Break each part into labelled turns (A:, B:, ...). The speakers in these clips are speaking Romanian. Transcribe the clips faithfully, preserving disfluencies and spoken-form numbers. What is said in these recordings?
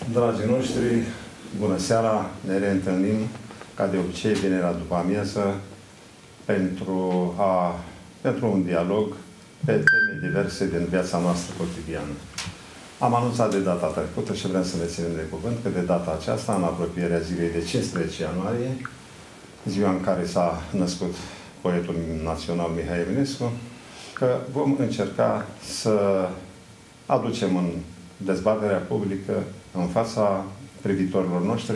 A: Dragii noștri, bună seara! Ne reîntâlnim, ca de obicei, vinerea după amiază, pentru, a, pentru un dialog pe teme diverse din viața noastră cotidiană. Am anunțat de data trecută și vrem să ne ținem de cuvânt că de data aceasta, în apropierea zilei de cincisprezece ianuarie, ziua în care s-a născut poetul național Mihai Eminescu, că vom încerca să aducem în dezbaterea publică, în fața privitorilor noștri,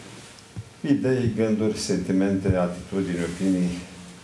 A: idei, gânduri, sentimente, atitudini, opinii,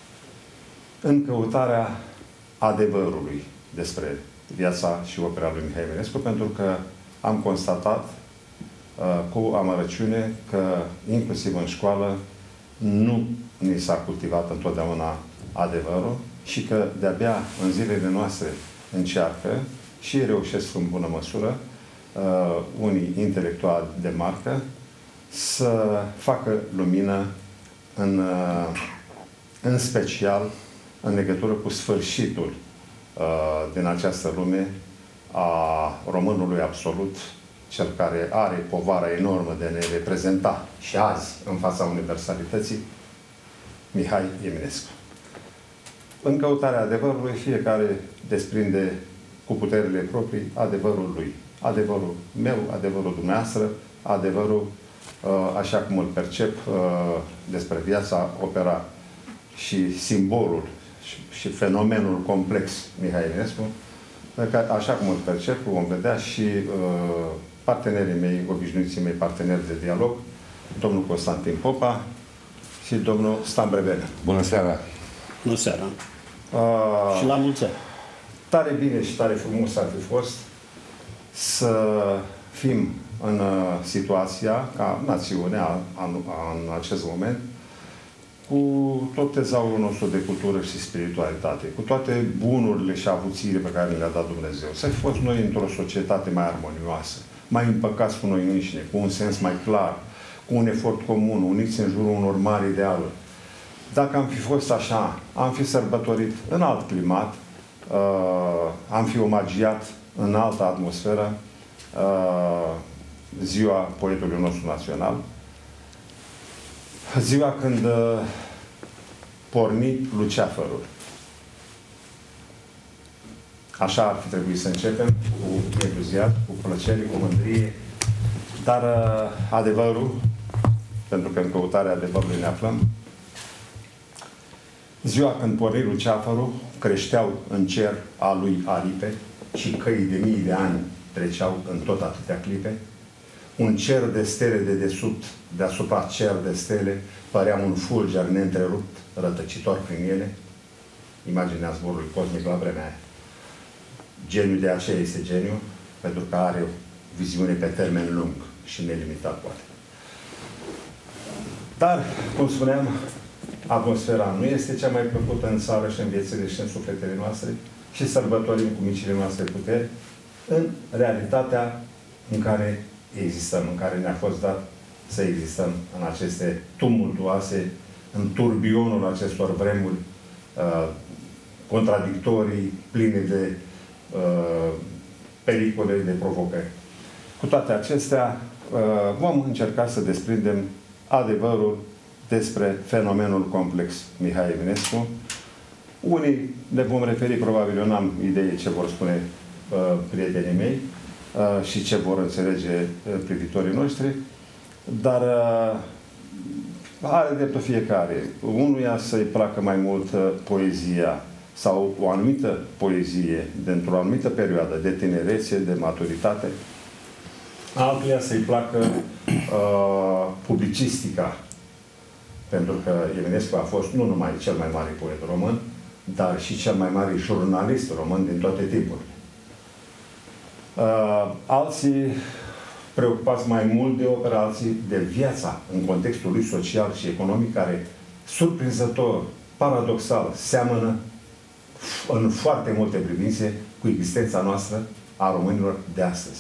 A: în căutarea adevărului despre viața și opera lui Mihai Eminescu, pentru că am constatat uh, cu amărăciune că, inclusiv în școală, nu ni s-a cultivat întotdeauna adevărul și că de-abia în zilele noastre încearcă și reușesc în bună măsură uh, unii intelectuali de marcă să facă lumină în, uh, în special în legătură cu sfârșitul uh, din această lume a românului absolut, cel care are povara enormă de a ne reprezenta și azi în fața universalității, Mihai Eminescu. În căutarea adevărului, fiecare desprinde cu puterile proprii adevărul lui. Adevărul meu, adevărul dumneavoastră, adevărul, așa cum îl percep, despre viața, opera și simbolul și fenomenul complex Mihai Eminescu, așa cum îl percep, vom vedea și partenerii mei, obișnuiții mei parteneri de dialog, domnul Constantin Popa și domnul Stan Brevenea.
B: Bună seara!
C: Bună seara!
A: Uh,
C: și la mulți ani!
A: Tare bine și tare frumos ar fi fost să fim în uh, situația, ca națiune, a, a, a, în acest moment, cu tot tezaurul nostru de cultură și spiritualitate, cu toate bunurile și avuțiile pe care le-a dat Dumnezeu. Să fi fost noi într-o societate mai armonioasă, mai împăcați cu noi înșine, cu un sens mai clar, cu un efort comun, uniți în jurul unor mari idealuri. Dacă am fi fost așa, am fi sărbătorit în alt climat, uh, am fi omagiat în altă atmosferă uh, ziua poetului nostru național, ziua când uh, porni luceafărul. Așa ar fi trebuit să începem, cu entuziasm, cu plăcere, cu mândrie, dar uh, adevărul, pentru că în căutarea adevărului ne aflăm, ziua când porni luceafărul, creșteau în cer a lui aripe și căi de mii de ani treceau în tot atâtea clipe. Un cer de stele de desubt, deasupra cer de stele, părea un fulger neîntrerupt, rătăcitor prin ele. Imaginea zborului cosmic la vremea aia. Geniul de aceea este geniu, pentru că are o viziune pe termen lung și nelimitat, poate. Dar, cum spuneam, atmosfera nu este cea mai plăcută în țară și în viețile și în sufletele noastre și sărbătorim cu micile noastre puteri în realitatea în care existăm, în care ne-a fost dat să existăm în aceste tumultuoase, în turbionul acestor vremuri uh, contradictorii, pline de uh, pericole, de provocări. Cu toate acestea, uh, vom încerca să desprindem adevărul despre fenomenul complex Mihai Eminescu. Unii ne vom referi, probabil eu n-am idee ce vor spune uh, prietenii mei uh, și ce vor înțelege uh, privitorii noștri, dar uh, are dreptul fiecare. Unuia să-i placă mai mult uh, poezia sau o anumită poezie dintr-o anumită perioadă de tinerețe, de maturitate, altuia să-i placă uh, publicistica, pentru că Eminescu a fost nu numai cel mai mare poet român, dar și cel mai mare jurnalist român din toate timpurile. Uh, alții preocupați mai mult de opera, alții de viața în contextul lui social și economic, care, surprinzător, paradoxal, seamănă în foarte multe privințe cu existența noastră a românilor de astăzi.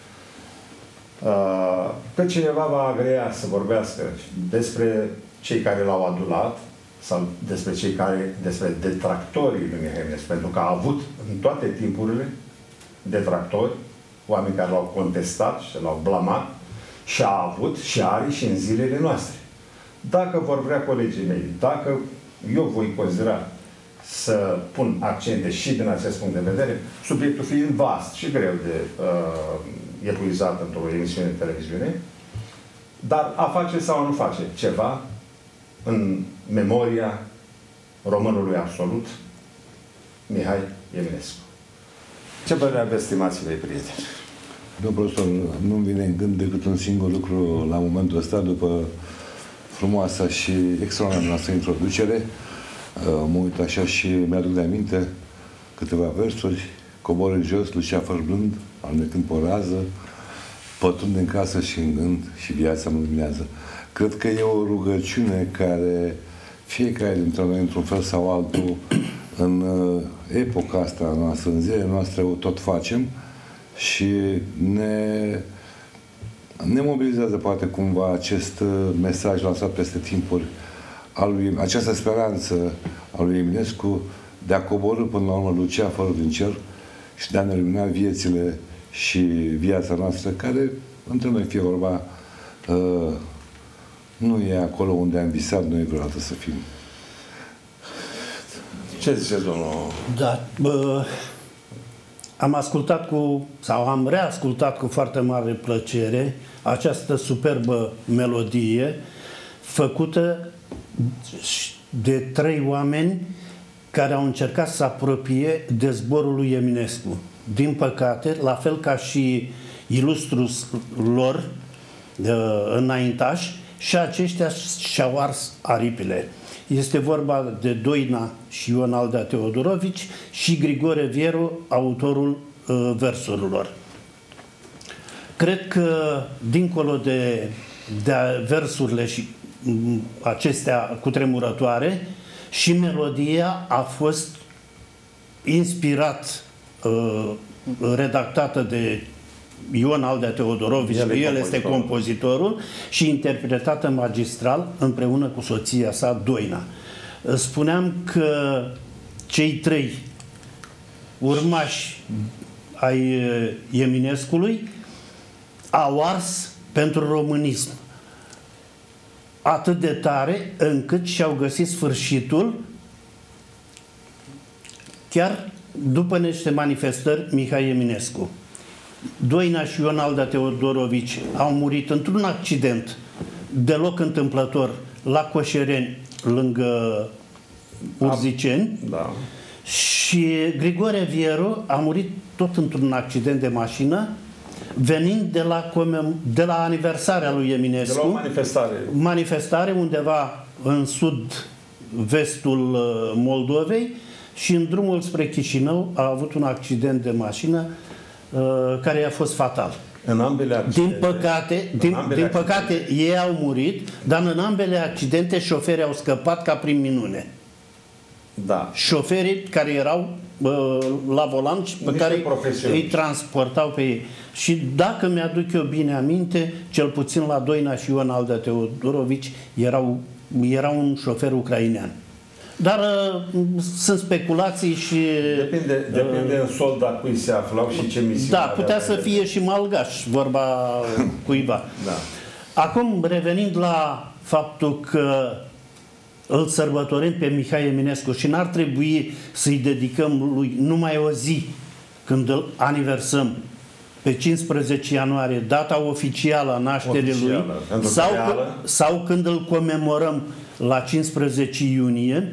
A: Uh, că cineva va agrea să vorbească despre cei care l-au adulat sau despre cei care, despre detractorii lui Mihai Eminescu, pentru că a avut în toate timpurile detractori, oameni care l-au contestat și l-au blamat, Și a avut și are și în zilele noastre. Dacă vor vrea colegii mei, dacă eu voi considera să pun accente și din acest punct de vedere, subiectul fiind vast și greu de uh, epuizat într-o emisiune de televiziune, dar a face sau a nu face ceva în memoria românului absolut, Mihai Eminescu. Ce părere aveți, stimații mei prieteni?
B: Domnul profesor, nu-mi vine în gând decât un singur lucru la momentul ăsta, după frumoasa și extraordinară noastră introducere. Mă uit așa și mi-aduc de aminte câteva versuri. Coboră jos, lucea fărblând, alunecând pe o rază, pătrunde în casă și în gând și viața mă luminează. Cred că e o rugăciune care fiecare dintre noi, într-un fel sau altul, în epoca asta noastră, în zilele noastre, o tot facem și ne, ne mobilizează poate cumva acest mesaj lansat peste timpuri, al lui, această speranță a lui Eminescu de a coborî până la urmă luceafărul din cer și de a ne lumina viețile și viața noastră, care, între noi fie vorba, uh, nu e acolo unde am visat noi vreodată să fim.
A: Ce ziceți, domnul?
C: Da, bă, am ascultat cu, sau am reascultat cu foarte mare plăcere această superbă melodie făcută de trei oameni care au încercat să apropie de zborul lui Eminescu. Din păcate, la fel ca și ilustrus lor uh, înaintași, și aceștia și-au ars aripile. Este vorba de Doina și Ion Aldea Teodorovici și Grigore Vieru, autorul uh, versurilor. Cred că, dincolo de, de versurile și um, acestea cutremurătoare, și melodia a fost inspirat, uh, redactată de Ion Aldea Teodorovici, el, el este compozitorul, și interpretată magistral împreună cu soția sa, Doina. Spuneam că cei trei urmași ai Eminescului au ars pentru românism atât de tare încât și-au găsit sfârșitul chiar după niște manifestări Mihai Eminescu. Doina și Ion Aldea Teodorovici au murit într-un accident deloc întâmplător la Coșereni, lângă Urziceni.
A: Da.
C: Și Grigore Vieru a murit tot într-un accident de mașină, venind de la, de la aniversarea lui Eminescu.
A: De la o manifestare.
C: Manifestare undeva în sud-vestul Moldovei, și în drumul spre Chișinău a avut un accident de mașină care i-a fost fatal.
A: În ambele accidente.
C: Din păcate, din,
A: ambele
C: din păcate
A: accidente.
C: ei au murit, dar în ambele accidente șoferii au scăpat ca prin minune.
A: Da.
C: Șoferii care erau uh, la volan și pe care îi transportau pe ei. Și dacă mi-aduc eu bine aminte, cel puțin la Doina și Ion Aldea Teodorovici erau, era un șofer ucrainean. Dar uh, sunt speculații și...
A: Depinde, depinde uh, în solda cui se aflau și ce misiune.
C: Da, putea să fie și malgaș, vorba cuiva.
A: Da.
C: Acum, revenind la faptul că îl sărbătorim pe Mihai Eminescu și n-ar trebui să-i dedicăm lui numai o zi când îl aniversăm, pe cincisprezece ianuarie, data oficială a nașterii oficială, lui, sau, sau când îl comemorăm la cincisprezece iunie,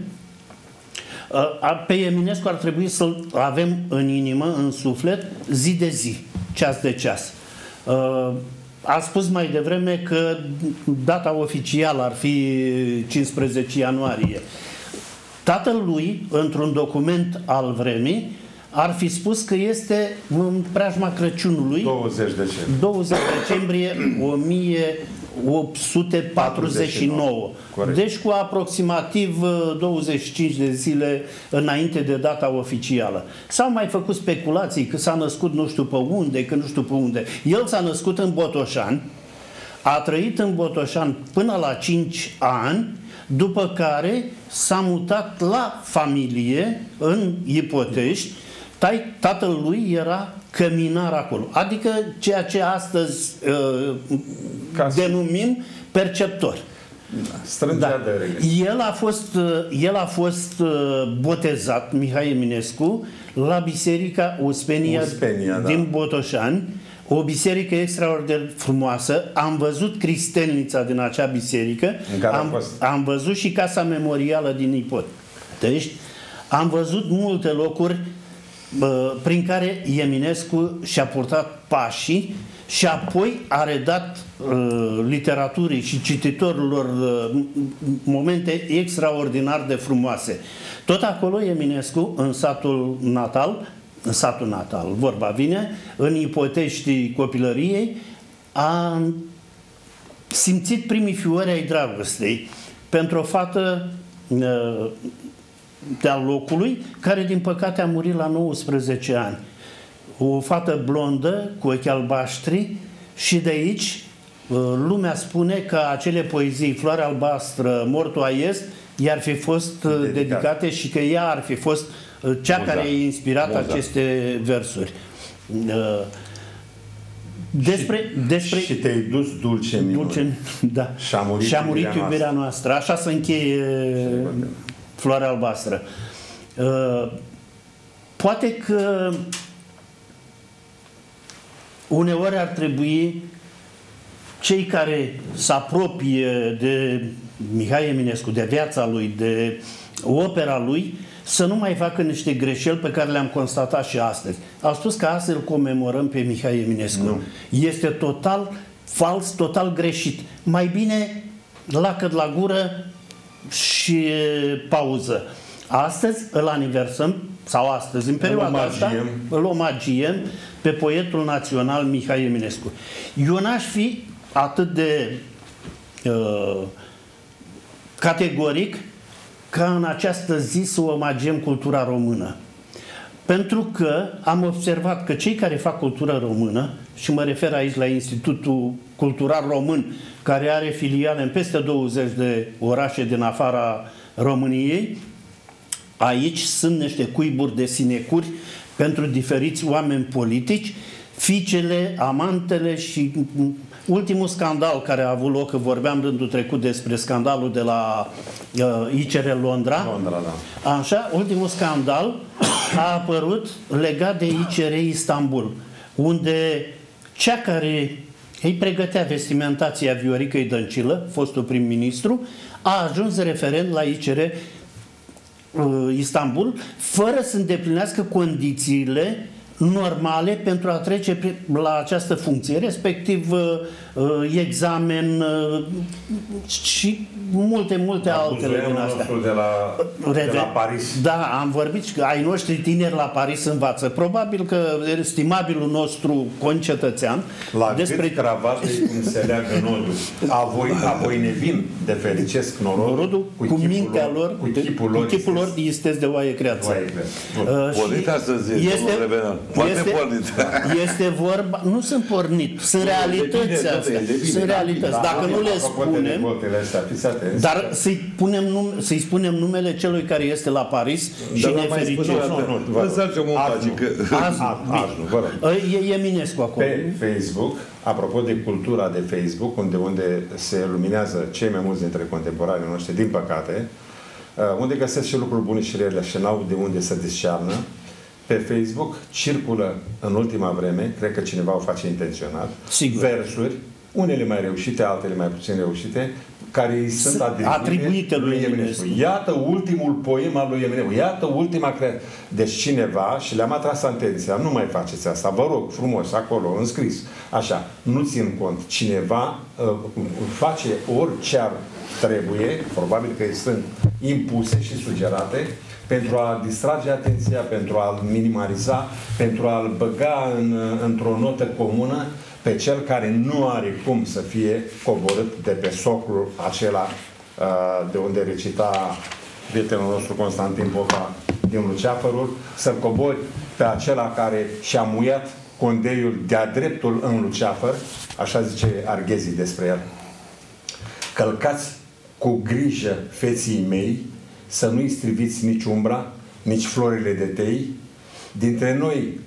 C: pe Eminescu ar trebui să-l avem în inimă, în suflet, zi de zi, ceas de ceas. A spus mai devreme că data oficială ar fi cincisprezece ianuarie. Tatăl lui, într-un document al vremii, ar fi spus că este în preajma Crăciunului,
A: douăzeci decembrie,
C: douăzeci decembrie o mie opt sute patruzeci și nouă.
A: Corect.
C: Deci cu aproximativ douăzeci și cinci de zile înainte de data oficială. S-au mai făcut speculații că s-a născut nu știu pe unde, că nu știu pe unde. El s-a născut în Botoșani, a trăit în Botoșani până la cinci ani, după care s-a mutat la familie în Ipotești. Tatăl lui era căminar acolo. Adică ceea ce astăzi uh, denumim perceptor.
A: Strângea
C: Da.
A: de regres.
C: El a fost, el a fost botezat, Mihai Eminescu, la Biserica Uspenia,
A: Uspenia, da.
C: din Botoșani, o biserică extraordinar frumoasă. Am văzut cristelnița din acea biserică,
A: În care a
C: am,
A: fost.
C: am văzut și casa memorială din Ipot. Deci, am văzut multe locuri bă, prin care Eminescu și-a purtat pașii și apoi a redat uh, literaturii și cititorilor uh, momente extraordinar de frumoase. Tot acolo Eminescu, în satul natal, în satul natal, vorba vine, în ipoteștii copilăriei, a simțit primii fiori ai dragostei pentru o fată uh, de-al locului, care din păcate a murit la nouăsprezece ani. O fată blondă, cu ochi albaștri, și de aici lumea spune că acele poezii, Floarea albastră, Mortul a Est, i-ar fi fost dedicate, dedicate și că ea ar fi fost cea Muza. care a inspirat Muza. aceste versuri. Despre,
A: și,
C: despre,
A: și te-ai dus dulce minune.
C: Dulce, da.
A: Și a murit,
C: și a murit
A: iubirea,
C: iubirea noastră. noastră. Așa se încheie Floarea albastră. Poate că uneori ar trebui cei care se apropie de Mihai Eminescu, de viața lui, de opera lui, să nu mai facă niște greșeli pe care le-am constatat și astăzi. Au spus că astăzi îl comemorăm pe Mihai Eminescu. Nu. Este total fals, total greșit. Mai bine lacăt la gură și pauză. Astăzi îl aniversăm, sau astăzi, în perioada asta, îl omagiem pe poetul național Mihai Eminescu. Eu n-aș fi atât de uh, categoric ca în această zi să omagiem cultura română. Pentru că am observat că cei care fac cultură română, și mă refer aici la Institutul Cultural Român, care are filiale în peste douăzeci de orașe din afara României, aici sunt niște cuiburi de sinecuri pentru diferiți oameni politici, fiicele, amantele și ultimul scandal care a avut loc, că vorbeam rândul trecut despre scandalul de la uh, I C R Londra.
A: Londra, da.
C: Așa, ultimul scandal a apărut legat de I C R Istanbul, unde cea care îi pregătea vestimentația Vioricăi Dăncilă, fostul prim-ministru, a ajuns referent la I C R Istanbul, fără să îndeplinească condițiile normale pentru a trece la această funcție, respectiv examen și multe, multe
A: da,
C: altele din astea.
A: De la, de la Paris.
C: Da, am vorbit că ai noștri tineri la Paris învață. Probabil că estimabilul nostru concetățean
A: la
C: despre
A: cât cravate cum se leagă nodul. Apoi, apoi ne vin de fericesc norodul,
C: norodul cu, cu mintea lor, lor, cu chipul lor, cu chipul lor este de oaie creață.
B: Pornit astăzi,
C: este,
B: este,
C: este vorba, nu sunt pornit, sunt realități astea. Sunt realități. Dacă nu le spunem, dar să-i punem nume, să-i spunem numele celui care este la Paris și ne fericim. E Eminescu acolo.
A: Pe Facebook, apropo de cultura de Facebook, unde, unde se luminează cei mai mulți dintre contemporanii noștri, din păcate, unde găsesc și lucruri bune și rele și n-au de unde să discearnă, pe Facebook circulă în ultima vreme, cred că cineva o face intenționat, Sigur. versuri, unele mai reușite, altele mai puțin reușite, care îi sunt
C: atribuite lui Eminescu.
A: Iată ultimul poem al lui Eminescu. Iată ultima creație. Deci cineva, și le-am atras atenția, nu mai faceți asta, vă rog, frumos, acolo, înscris. Așa, nu țin cont. Cineva uh, face orice ar trebuie, probabil că îi sunt impuse și sugerate, pentru a distrage atenția, pentru a-l minimaliza, pentru a-l băga în, într-o notă comună pe cel care nu are cum să fie coborât de pe soclul acela de unde recita prietenul nostru Constantin Popa din Luceafărul, să-l cobori pe acela care și-a muiat condeiul de-a dreptul în Luceafăr, așa zice Arghezi despre el. Călcați cu grijă feții mei, să nu-i striviți nici umbra, nici florile de tei. Dintre noi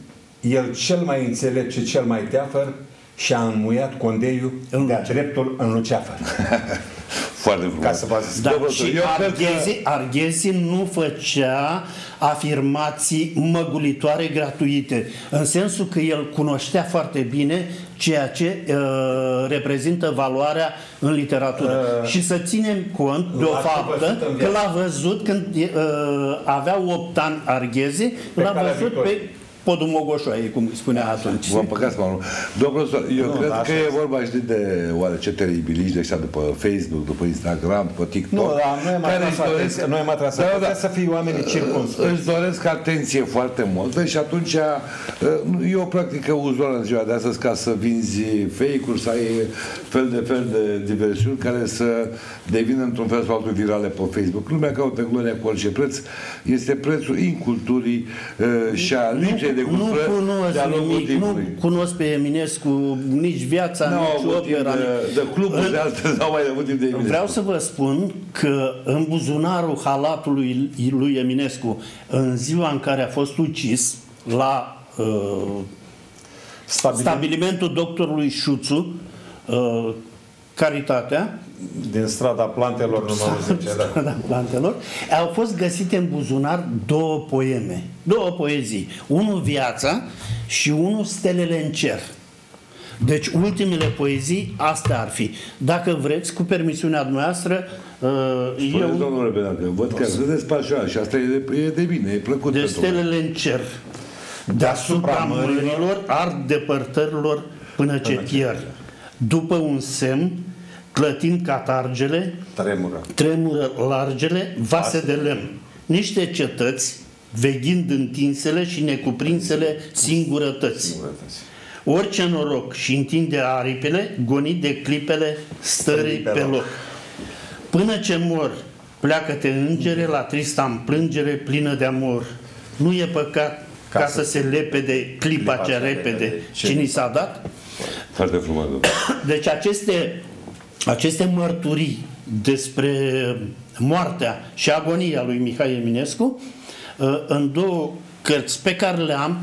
A: el cel mai înțelept și cel mai teafăr și-a înmuiat condeiul de-a dreptul în luceafăr.
B: Foarte frumos.
A: Ca să vă zic.
C: Da,
B: Domnul,
C: și
B: eu cred
C: Arghezi,
B: că-
C: Arghezi nu făcea afirmații măgulitoare gratuite, în sensul că el cunoștea foarte bine ceea ce uh, reprezintă valoarea în literatură.
A: Uh,
C: și să ținem cont de o
A: l-a
C: faptă
A: văzut în
C: că
A: viață.
C: l-a văzut când uh, avea opt ani Arghezi, l-a
A: calea
C: văzut pe
A: victoriei.
C: podul Mogoșoaie, cum spunea atunci.
B: Vă împăcați, mă, domnul profesor, eu
A: Nu,
B: cred
A: da,
B: că
A: așa
B: e
A: este.
B: vorba, știi, de oarece teribiliști de ăștia după Facebook, după Instagram, după TikTok.
A: Nu, dar noi am
B: care
A: atras
B: își doresc-
A: atenția, noi am atras
B: Da, da,
A: atenția
B: da.
A: să fie oamenii circumspecți.
B: Își doresc atenție foarte mult și atunci uh, e o practică uzuală în ziua de astăzi ca să vinzi fake-uri, să ai fel de fel de diversiuni care să devină într-un fel sau altul virale pe Facebook. Lumea caută gloria cu orice preț. Este prețul inculturii uh, și a lipsei de
C: Nu
B: cultură de-a
C: cunosc
B: lungul
C: nimic, nu
B: timpului.
C: cunosc pe Eminescu nici viața,
B: N-au
C: nici
B: avut timp
C: opera.
B: de,
C: nici-
B: de cluburi
C: În-
B: de altăzi, n-au mai avut timp de Eminescu.
C: Vreau să vă spun că în buzunarul halatului lui Eminescu, în ziua în care a fost ucis, la uh,
A: Stabilit
C: stabilimentul doctorului Șuțu, uh, Caritatea,
A: din strada plantelor numărul zece. Da.
C: strada plantelor, au fost găsite în buzunar două poeme, două poezii. Unul Viața și unul Stelele în cer. Deci ultimele poezii, astea ar fi. Dacă vreți, cu permisiunea dumneavoastră, uh,
B: Spuneți,
C: eu
B: domnule Benacă, văd că sunteți pasionat și asta e de, e de bine, e plăcut
C: de
B: pentru voi.
C: stelele în cer, deasupra mărilor, ard depărtărilor până ce pierd. După un semn, clătind catargele,
A: Tremură.
C: tremură largele vase de lemn. Niște cetăți, veghind întinsele și necuprinsele singurătăți. Orice noroc și întinde aripile, gonit de clipele stării pe loc. Până ce mor, pleacă-te îngere la trista împlângere plină de amor. Nu e păcat ca, ca să, să se lepede clipa, clipa cea repede ce ni s-a dat.
B: Foarte frumos, domnule.
C: Deci aceste, aceste mărturii despre moartea și agonia lui Mihai Eminescu, în două cărți pe care le am,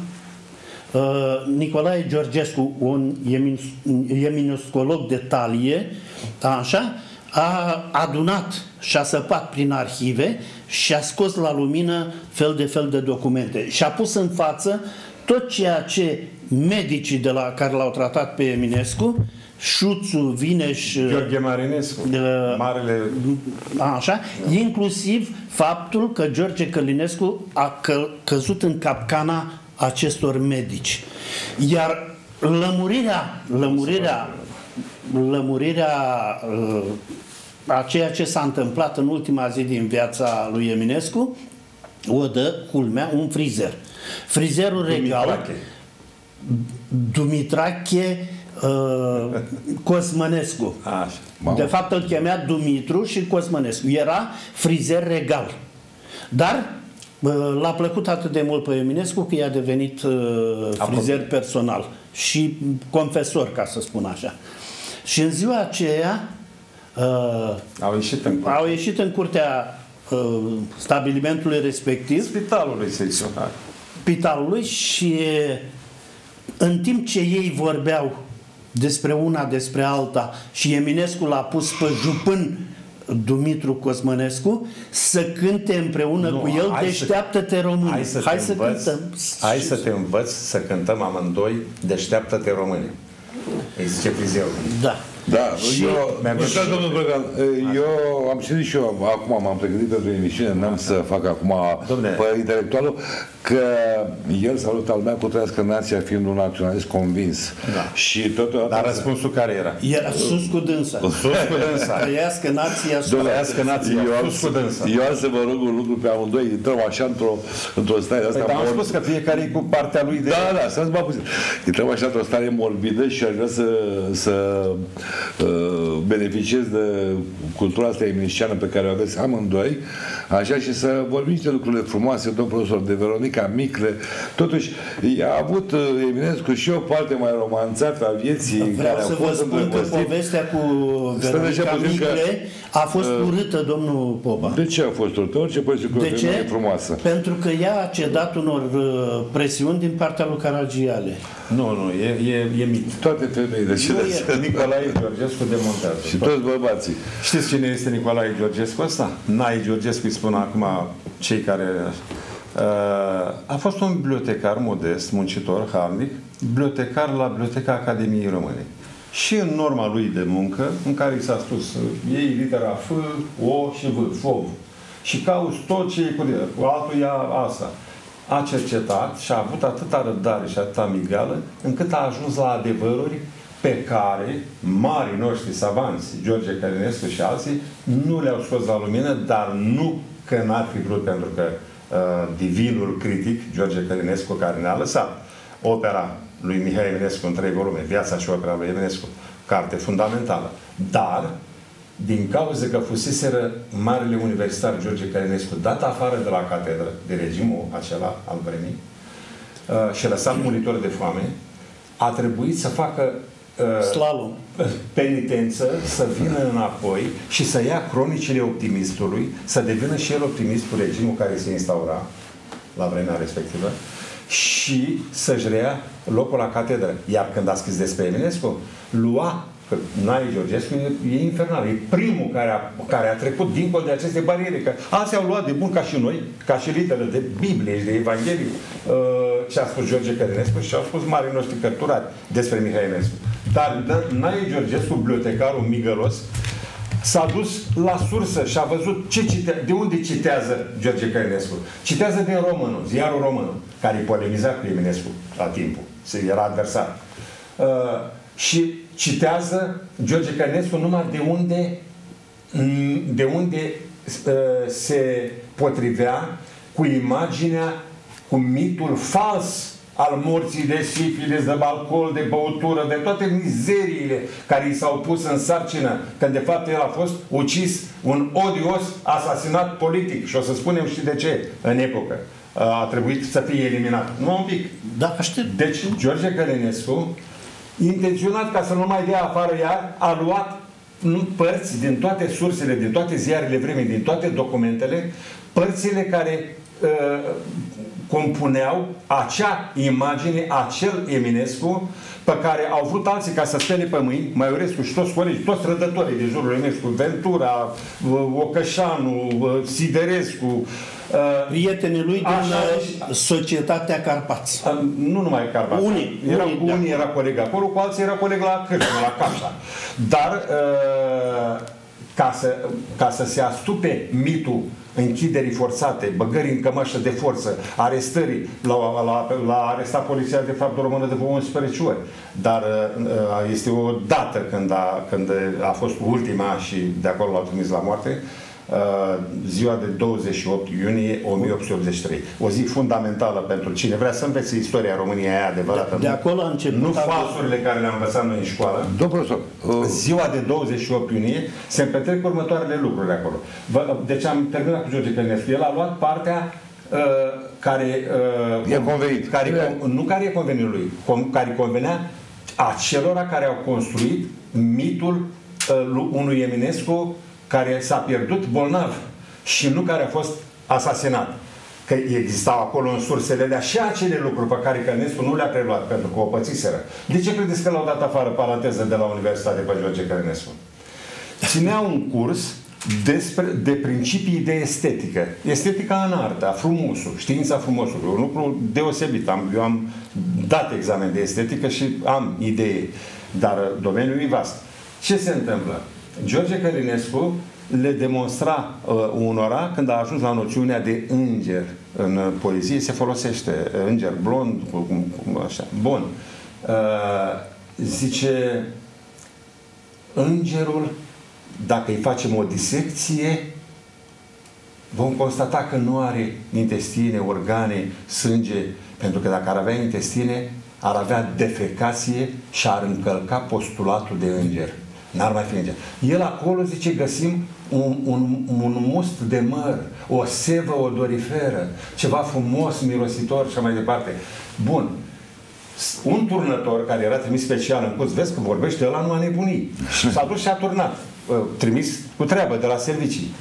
C: Nicolae Georgescu, un eminescolog de talie, așa, a adunat și a săpat prin arhive și a scos la lumină fel de fel de documente și a pus în față tot ceea ce medicii de la care l-au tratat pe Eminescu, Șuțu, Vineș,
A: Gheorghe Marinescu,
C: uh,
A: marele...
C: așa, inclusiv faptul că George Călinescu a că, căzut în capcana acestor medici. Iar lămurirea, lămurirea, lămurirea uh, a ceea ce s-a întâmplat în ultima zi din viața lui Eminescu o dă, culmea, un frizer. Frizerul regal
A: Dumitrache.
C: Dumitrache uh, Cosmănescu.
A: Așa.
C: De fapt îl chemea Dumitru și Cosmănescu. Era frizer regal. Dar uh, l-a plăcut atât de mult pe Eminescu că i-a devenit uh, frizer personal și confesor, ca să spun așa. Și în ziua aceea uh,
A: Au ieșit în
C: au ieșit în curtea uh, stabilimentului respectiv,
A: spitalului secțional.
C: spitalului, și în timp ce ei vorbeau despre una, despre alta și Eminescu l-a pus pe jupân Dumitru Cosmănescu să cânte împreună
A: Nu,
C: cu el
A: hai să-
C: Deșteaptă-te române.
A: Hai să,
C: Hai
A: te
C: să
A: învăț,
C: cântăm.
A: hai să te învăț să cântăm amândoi Deșteaptă-te române. Îi zice frizerul.
C: Da.
B: Da,
C: Și-
B: eu,
A: Mi-am
B: da,
A: ieșit-
B: domnul Bregan, eu am citit și eu, acum m-am pregătit pentru emisiune, n-am să fac acum
A: Dom'le.
B: pe intelectualul, că el salută lumea cu trăiască nația fiind un naționalist convins.
A: Da.
B: Și totodată...
A: Dar răspunsul care era?
C: Era sus cu dânsa.
A: Sus cu dânsa.
C: Trăiască nația sus.
A: Trăiască nația.
B: Eu am,
A: Sus cu dânsa.
B: eu am să vă rog un lucru pe amândoi, intrăm așa într-o, într-o stare de
A: Păi,
B: asta
A: dar am
B: mor-
A: spus că fiecare e cu partea lui de...
B: Da, da, să-ți mai puțin. Intrăm așa într-o stare morbidă și aș vrea să, să uh, beneficiez de cultura asta eminesciană pe care o aveți amândoi, așa, și să vorbim niște lucrurile frumoase, domn profesor, de Veronica Micle. Totuși, a avut uh, Eminescu și o parte mai romanțată a vieții.
C: Vreau
B: care
C: să
B: a
C: vă
B: fost
C: spun că povestea cu Veronica Micle a fost urâtă, domnul Popa.
B: De ce a fost urâtă? Orice poveste cu o femeie frumoasă.
C: Pentru că ea a cedat unor uh, presiuni din partea lui Caragiale.
A: Nu, nu, e, e, e mit.
B: Toate femeile și
A: e. Nicolae Georgescu demontează.
B: Și toți bărbații.
A: Știți cine este Nicolae Georgescu ăsta? Nae Georgescu, îi spun acum cei care... Uh, a fost un bibliotecar modest, muncitor, harnic, bibliotecar la Biblioteca Academiei Române. Și în norma lui de muncă, în care i s-a spus, iei litera F, O și V, F O V. Și cauți tot ce e cu altul ia asta. A cercetat și a avut atâta răbdare și atâta migală, încât a ajuns la adevăruri pe care marii noștri savanți, George Călinescu și alții, nu le-au scos la lumină, dar nu că n-ar fi vrut, pentru că uh, divinul critic, George Călinescu, care ne-a lăsat opera lui Mihai Eminescu în trei volume, Viața și opera lui Eminescu, carte fundamentală. Dar, din cauza că fuseseră marele universitar George Călinescu dat afară de la catedră, de regimul acela al vremii, uh, și lăsat muritor de foame, a trebuit să facă uh,
C: slalom,
A: penitență, să vină înapoi și să ia cronicile optimistului, să devină și el optimist cu regimul care se instaura la vremea respectivă și să-și rea locul la catedră. Iar când a scris despre Eminescu, lua, că Nae Georgescu e, e infernal, e primul care a, care a trecut dincolo de aceste bariere, că alții au luat de bun ca și noi, ca și literă de Biblie și de Evanghelie, uh, și a spus George Călinescu și au spus marii noștri cărturari despre Mihai Eminescu. Dar Nae Georgescu, bibliotecarul migălos, s-a dus la sursă și a văzut ce cite, de unde citează George Călinescu. Citează din Românul, ziarul Românul, care îi polemiza cu Eminescu la timpul. Era adversar. Uh, și citează George Călinescu numai de unde, de unde uh, se potrivea cu imaginea, cu mitul fals al morții de sifilis, de alcool, de băutură, de toate mizeriile care i s-au pus în sarcină, când de fapt el a fost ucis, un odios asasinat politic. Și o să spunem și de ce în epocă a trebuit să fie eliminat. Nu un pic.
C: Da, aștept.
A: Deci, George Călinescu, intenționat ca să nu mai dea afară ea, a luat părți din toate sursele, din toate ziarele vremii, din toate documentele, părțile care uh, compuneau acea imagine, acel Eminescu, pe care au vrut alții ca să spele pe mâini, Maiorescu și toți colegii, toți trădătorii de jurul Eminescu, Ventura, Ocășanu, Siderescu,
C: prietenii lui din
A: așa,
C: Societatea Carpați.
A: Nu numai Carpați.
C: Unii,
A: era,
C: unii,
A: unii era coleg acolo, cu alții era coleg la Cârșă, la Capșa. Dar ca să, ca să se astupe mitul închiderii forțate, băgării în cămășă de forță, arestării, la, la, la arestat poliția de fapt română de unsprezece ori. Dar este o dată când a, când a fost ultima și de acolo l-au trimis la moarte, ziua de douăzeci și opt iunie o mie opt sute optzeci și trei. O zi fundamentală pentru cine vrea să învețe istoria României aia adevărată.
C: De, de acolo a început.
A: Nu falsurile care le-am învățat noi în școală.
B: Domnul profesor, uh...
A: ziua de douăzeci și opt iunie se petrec următoarele lucruri acolo. Deci am terminat cu George Călinescu. El a luat partea uh, care, uh,
B: e convenit.
A: Care, nu care e convenit lui, com, care convenea acelora care au construit mitul uh, unui Eminescu care s-a pierdut bolnav și nu care a fost asasinat. Că existau acolo în sursele alea și acele lucruri pe care Călinescu nu le-a preluat pentru că o pățiseră. De ce credeți că l-au dat afară, paranteză, de la Universitate pe George Călinescu? Ținea un curs despre, de principii de estetică. Estetica în artă, a frumosul, știința frumosului. Un lucru deosebit. Am, eu am dat examen de estetică și am idee. Dar domeniul e vast. Ce se întâmplă? George Călinescu le demonstra uh, unora, când a ajuns la noțiunea de înger în uh, poezie, se folosește uh, înger blond, cum, cum, așa, bun. Uh, zice, îngerul, dacă îi facem o disecție, vom constata că nu are intestine, organe, sânge, pentru că dacă ar avea intestine, ar avea defecație și ar încălca postulatul de înger. N-ar mai fi nici. El acolo, zice, găsim un, un, un must de măr, o sevă odoriferă, ceva frumos, mirositor și mai departe. Bun. Un turnător care era trimis special în curs, vezi că vorbește, ăla nu a nebunit. Și s-a dus și a turnat. Trimis cu treabă de la servicii.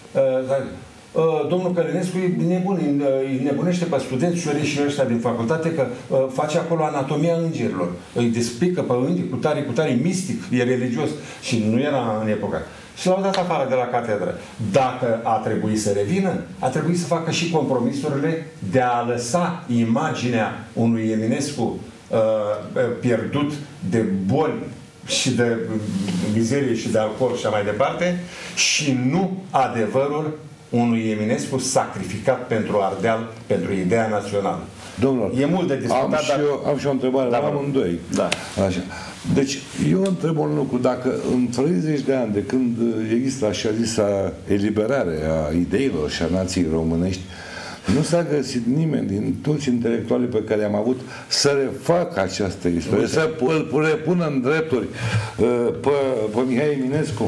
A: Domnul Călinescu e nebun, îi nebunește pe studenți și ăștia din facultate că face acolo anatomia îngerilor. Îi despică pe îngeri cu tare, cu tare, mistic, e religios. Și nu era în epoca. Și l-au dat afară de la catedră. Dacă a trebuit să revină, a trebuit să facă și compromisurile de a lăsa imaginea unui Eminescu uh, pierdut de boli și de mizerie și de alcool și mai departe, și nu adevărul unui Eminescu sacrificat pentru Ardeal, pentru ideea națională.
B: Domnul,
A: e mult de discutat,
B: am, și
A: dar...
B: eu, am și o întrebare la amândoi.
A: Da.
B: Așa. Deci, eu întreb un lucru. Dacă în treizeci de ani de când există așa zisa eliberare a ideilor și a nației românești, nu s-a găsit nimeni din toți intelectualii pe care am avut să refacă această istorie, Uite. să îl repună în drepturi pe, pe Mihai Eminescu?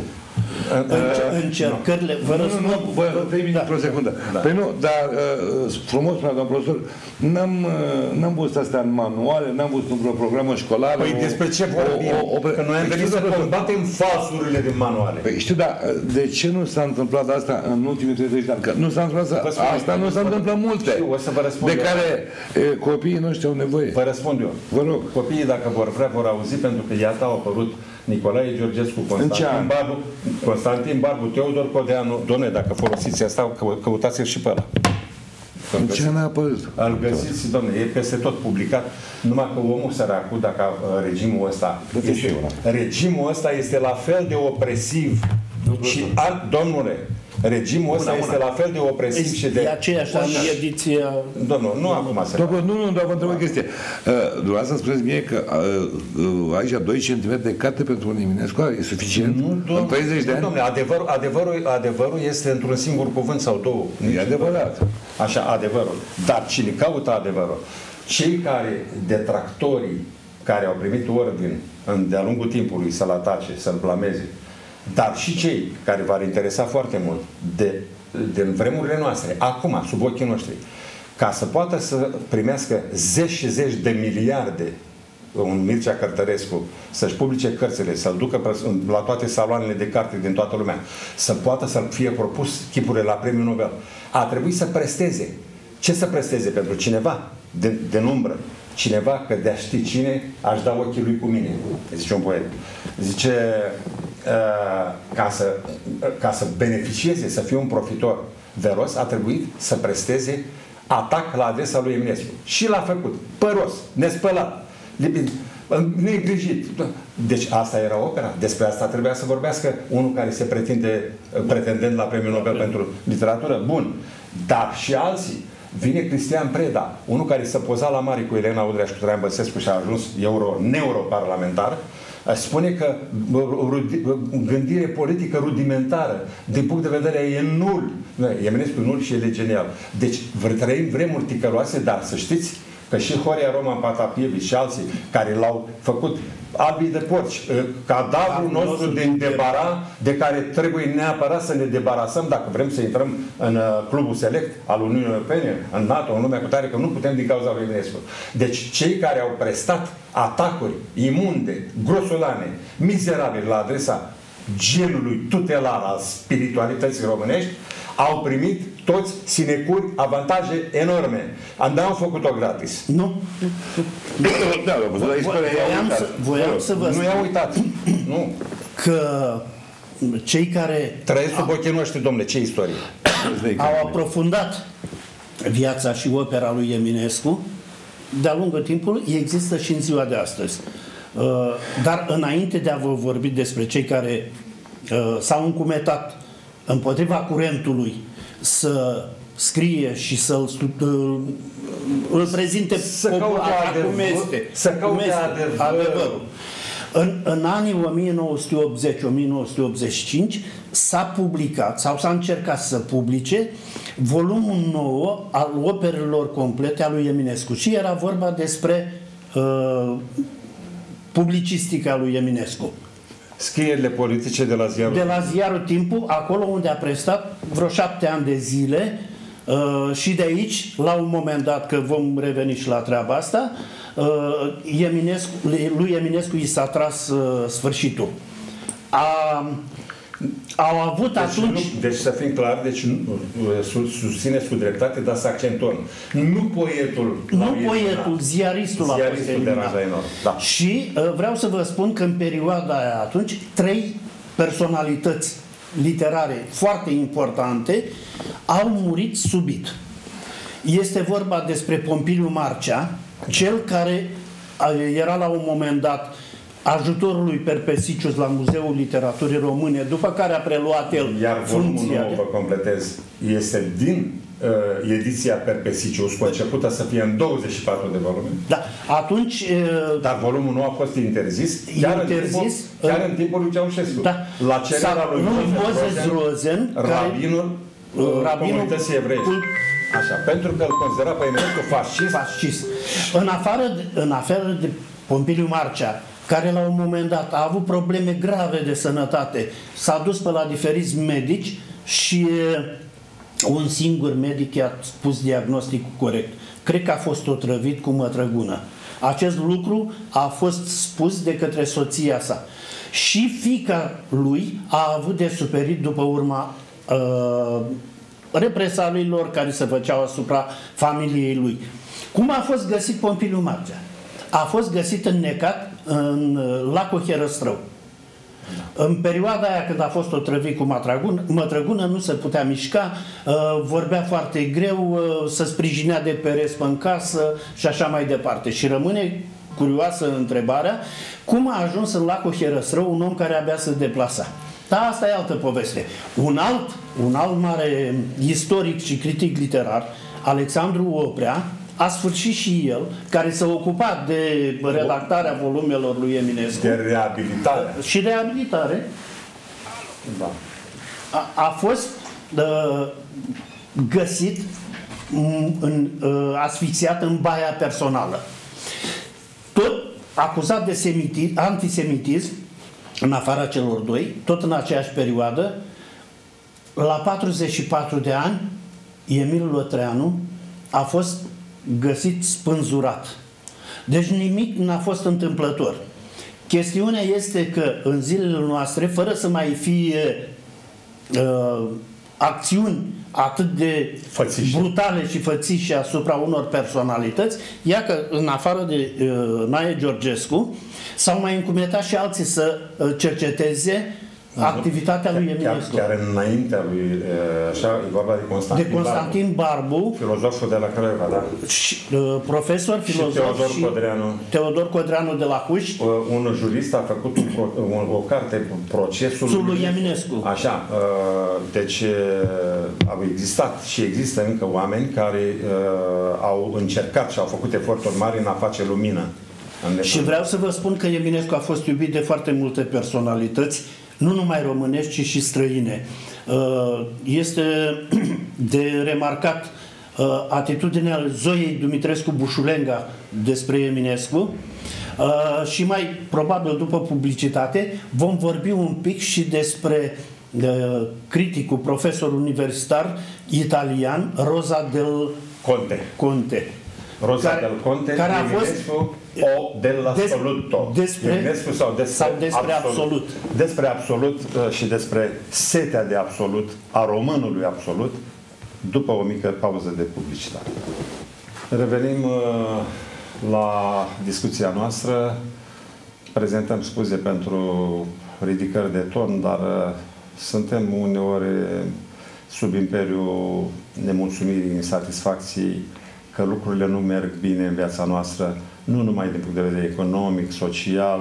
C: Încercările, vă răspund.
B: Nu, nu, vă trei
C: da.
B: într-o secundă. Da. Păi nu, dar uh, frumos, doamna profesor, n-am uh, n-am văzut asta în manuale, n-am văzut într-o programă școlară.
A: Păi o, despre ce vorbim? O, o, o, că noi am venit să combatem falsurile din manuale.
B: Păi știu, dar de ce nu s-a întâmplat asta în ultimii treizeci de ani? Că nu s-a întâmplat asta, asta nu s-a întâmplat multe.
A: Știu, o să vă răspund
B: de
A: eu.
B: care e, copiii noștri au nevoie.
A: Vă răspund eu.
B: Vă rog.
A: Copiii, dacă vor vrea, vor auzi, pentru că iată au apărut Nicolae Georgescu, Constantin Barbu, Constantin Barbu, Teodor Codeanu. Doamne, dacă folosiți asta, că, căutați-l și pe ăla.
B: În ce n-a apărut?
A: Îl găsiți, domne, e peste tot publicat, numai că omul săracul, dacă regimul ăsta, este, regimul ăsta este la fel de opresiv și, al, domnule, regimul ăsta este la fel de opresiv și de...
C: E aceeași în ediția...
A: Domnul, nu acum se
B: face. Nu, nu, dar vă întreb o chestie. Dumneavoastră spuneți mie că aici doi centimetri de carte pentru un Eminescu e suficient?
A: Nu,
B: în treizeci de ani?
A: Domnule, adevărul, adevărul, adevărul este într-un singur cuvânt sau două.
B: E adevărat.
A: Așa, adevărul. Dar cine caută adevărul? Cei care, detractorii care au primit ordin de-a lungul timpului să-l atace, să-l blameze, dar și cei care v-ar interesa foarte mult de, de vremurile noastre, acum, sub ochii noștri, ca să poată să primească zeci și zeci de miliarde un Mircea Cărtărescu, să-și publice cărțile, să-l ducă la toate saloanele de carte din toată lumea, să poată să fie propus chipurile la Premiul Nobel, a trebuit să presteze. Ce să presteze? Pentru cineva de, de umbră. Cineva, că de-a ști cine, aș da ochii lui cu mine. Zice un poet. Zice, uh, ca, să, uh, ca să beneficieze, să fie un profitor veros, a trebuit să presteze atac la adresa lui Eminescu. Și l-a făcut. Păros, nespălat, neglijit. Deci asta era opera. Despre asta trebuia să vorbească unul care se pretinde pretendent la Premiul Nobel pentru literatură. Bun. Dar și alții. Vine Cristian Preda, unul care se poza la mare cu Elena Udrea și cu Traian Băsescu și a ajuns euro, neuroparlamentar, spune că gândire politică rudimentară, din punct de vedere e nul. Eminescu nul și el e genial. Deci trăim vremuri ticăloase, dar să știți că și Horia Roman Patapievici și alții care l-au făcut albii de porci, cadavrul nostru din debara, de care trebuie neapărat să ne debarasăm dacă vrem să intrăm în clubul select al Uniunii Europene, în NATO, în lumea cu tare, că nu putem din cauza lui Eminescu. Deci cei care au prestat atacuri imunde, grosolane, mizerabile la adresa genului tutelar al spiritualității românești, au primit toți sinecuri, avantaje enorme. Am am făcut-o gratis.
C: Nu.
B: Da,
C: voiam să, voiam să vă
A: spun. Nu i-a uitat. Nu.
C: Că cei care...
A: Trăiesc sub ochii noștri, domnule, ce istorie?
C: Au aprofundat viața și opera lui Eminescu de-a lungul timpului, există și în ziua de astăzi. Dar înainte de a vă vorbi despre cei care s-au încumetat împotriva curentului să scrie și să-l îl prezinte
A: să caute
C: cum este,
A: să caute
C: adevăr. adevărul. În, în anii o mie nouă sute optzeci - o mie nouă sute optzeci și cinci s-a publicat sau s-a încercat să publice volumul nou al operelor complete a lui Eminescu și era vorba despre uh, publicistica lui Eminescu.
A: Scrierile politice de la ziarul
C: de la ziarul Timpul, acolo unde a prestat vreo șapte ani de zile uh, și de aici, la un moment dat, că vom reveni și la treaba asta, uh, Eminescu, lui Eminescu i s-a tras uh, sfârșitul. A, au avut
A: deci,
C: atunci...
A: Nu, deci să fim clar, deci nu, susțineți cu dreptate, dar să accentuăm. Nu poetul...
C: Nu poetul, ziaristul,
A: ziaristul
C: a fost eliminat.
A: Da.
C: Și uh, vreau să vă spun că în perioada aia atunci, trei personalități literare foarte importante au murit subit. Este vorba despre Pompiliu Marcea, cel care era la un moment dat ajutorul lui Perpesicius la Muzeul Literaturii Române, după care a preluat el
A: Iar volumul
C: funcția.
A: nou, vă completez, este din uh, ediția Perpesicius, concepută să fie în douăzeci și patru de volume.
C: Da, atunci... Uh,
A: Dar volumul nou a fost interzis, chiar,
C: interzis,
A: în, timpul, chiar în timpul lui Ceaușescu.
C: Da.
A: La cererea lui
C: Moses Rosen,
A: rabinul,
C: care,
A: uh,
C: rabinul
A: comunității evreiești. Așa, pentru că îl considera pe Eminescu fascist.
C: fascist. În afară de, în afară de Pompiliu Marcea, care la un moment dat a avut probleme grave de sănătate, s-a dus pe la diferiți medici și un singur medic i-a spus diagnosticul corect. Cred că a fost otrăvit cu mătrăgună. Acest lucru a fost spus de către soția sa. Și fiica lui a avut de suferit după urma uh, represaliilor care se făceau asupra familiei lui. Cum a fost găsit Pompiliu Marcea? A fost găsit înnecat în lacul Herăstrău. În perioada aia când a fost otrăvit cu mătrăgună, mătrăgună nu se putea mișca, vorbea foarte greu, se sprijinea de pereți în casă și așa mai departe. Și rămâne curioasă întrebarea, cum a ajuns în lacul Herăstrău un om care abia se deplasa? Dar asta e altă poveste. Un alt, un alt mare istoric și critic literar, Alexandru Oprea, a sfârșit și el, care s-a ocupat de redactarea volumelor lui Eminescu.
A: De reabilitare.
C: Și reabilitare.
A: Da.
C: A, a fost uh, găsit în, uh, asfixiat în baia personală. Tot acuzat de semiti, antisemitism, în afara celor doi, tot în aceeași perioadă, la patruzeci și patru de ani, Emil Lotreanu a fost găsit spânzurat. Deci nimic n-a fost întâmplător. Chestiunea este că în zilele noastre, fără să mai fie uh, acțiuni atât de
A: Fățișe.
C: brutale și fățișe asupra unor personalități, ia că în afară de uh, Nae Georgescu s-au mai încumetat și alții să uh, cerceteze activitatea lui Eminescu.
A: Chiar, chiar înaintea lui, așa, e vorba de Constantin,
C: de Constantin Barbu,
A: Barbu, filozoful de la Craiova, da.
C: Și, uh, profesor, filozof
A: și Teodor
C: și
A: Codreanu.
C: Teodor Codreanu de la Huști.
A: Uh, un jurist a făcut un, un, o carte, Procesul
C: lui Eminescu.
A: Așa, uh, deci uh, au existat și există încă oameni care uh, au încercat și au făcut eforturi mari în a face lumină.
C: Și vreau să vă spun că Eminescu a fost iubit de foarte multe personalități, nu numai românești, ci și străine. Este de remarcat atitudinea Zoiei Dumitrescu Bușulenga despre Eminescu și mai probabil după publicitate vom vorbi un pic și despre criticul, profesor universitar italian Rosa del
A: Conte.
C: Conte.
A: Rosa
C: care,
A: del Conte,
C: care a fost
A: o dell'assoluto.
C: Despre,
A: Eminescu sau despre,
C: sau despre absolut.
A: absolut. Despre absolut și despre setea de absolut a românului absolut, după o mică pauză de publicitate. Revenim la discuția noastră. Prezentăm scuze pentru ridicări de ton, dar suntem uneori sub imperiul nemulțumirii, insatisfacției, că lucrurile nu merg bine în viața noastră, nu numai din punct de vedere economic, social,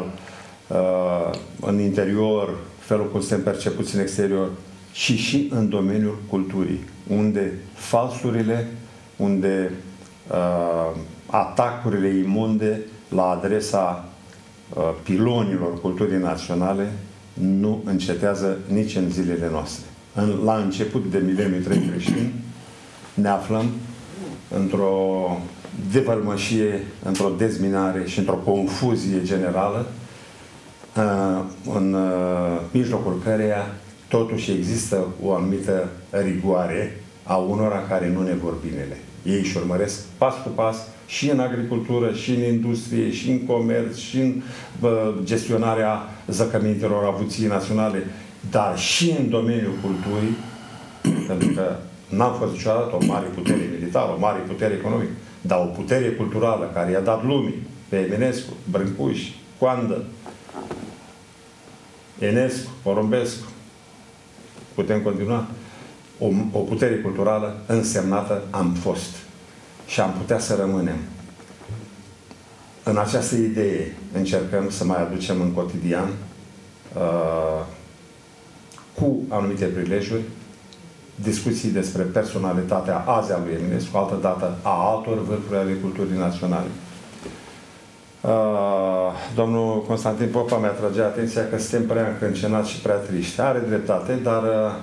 A: în interior, felul cum suntem percepuți în exterior, ci și în domeniul culturii, unde falsurile, unde uh, atacurile imunde la adresa uh, pilonilor culturii naționale nu încetează nici în zilele noastre. În, la început de mileniul trei creștin ne aflăm într-o devălmășie, într-o dezminare și într-o confuzie generală în mijlocul căreia totuși există o anumită rigoare a unora care nu ne vor binele. Ei își urmăresc pas cu pas și în agricultură, și în industrie, și în comerț, și în bă, gestionarea zăcămintelor avuției naționale, dar și în domeniul culturii, pentru că n-am fost niciodată o mare putere militară, o mare putere economică, dar o putere culturală care i-a dat lumii pe Eminescu, Brâncuș, Coandă, Enescu, Porumbescu, putem continua, o, o putere culturală însemnată am fost și am putea să rămânem. În această idee încercăm să mai aducem în cotidian uh, cu anumite prilejuri discuții despre personalitatea azi a lui Eminescu, altă dată a altor vârfuri ale culturii naționale. Uh, domnul Constantin Popa mi-a trage atenția că suntem prea încrâncenați și prea triști. Are dreptate, dar uh,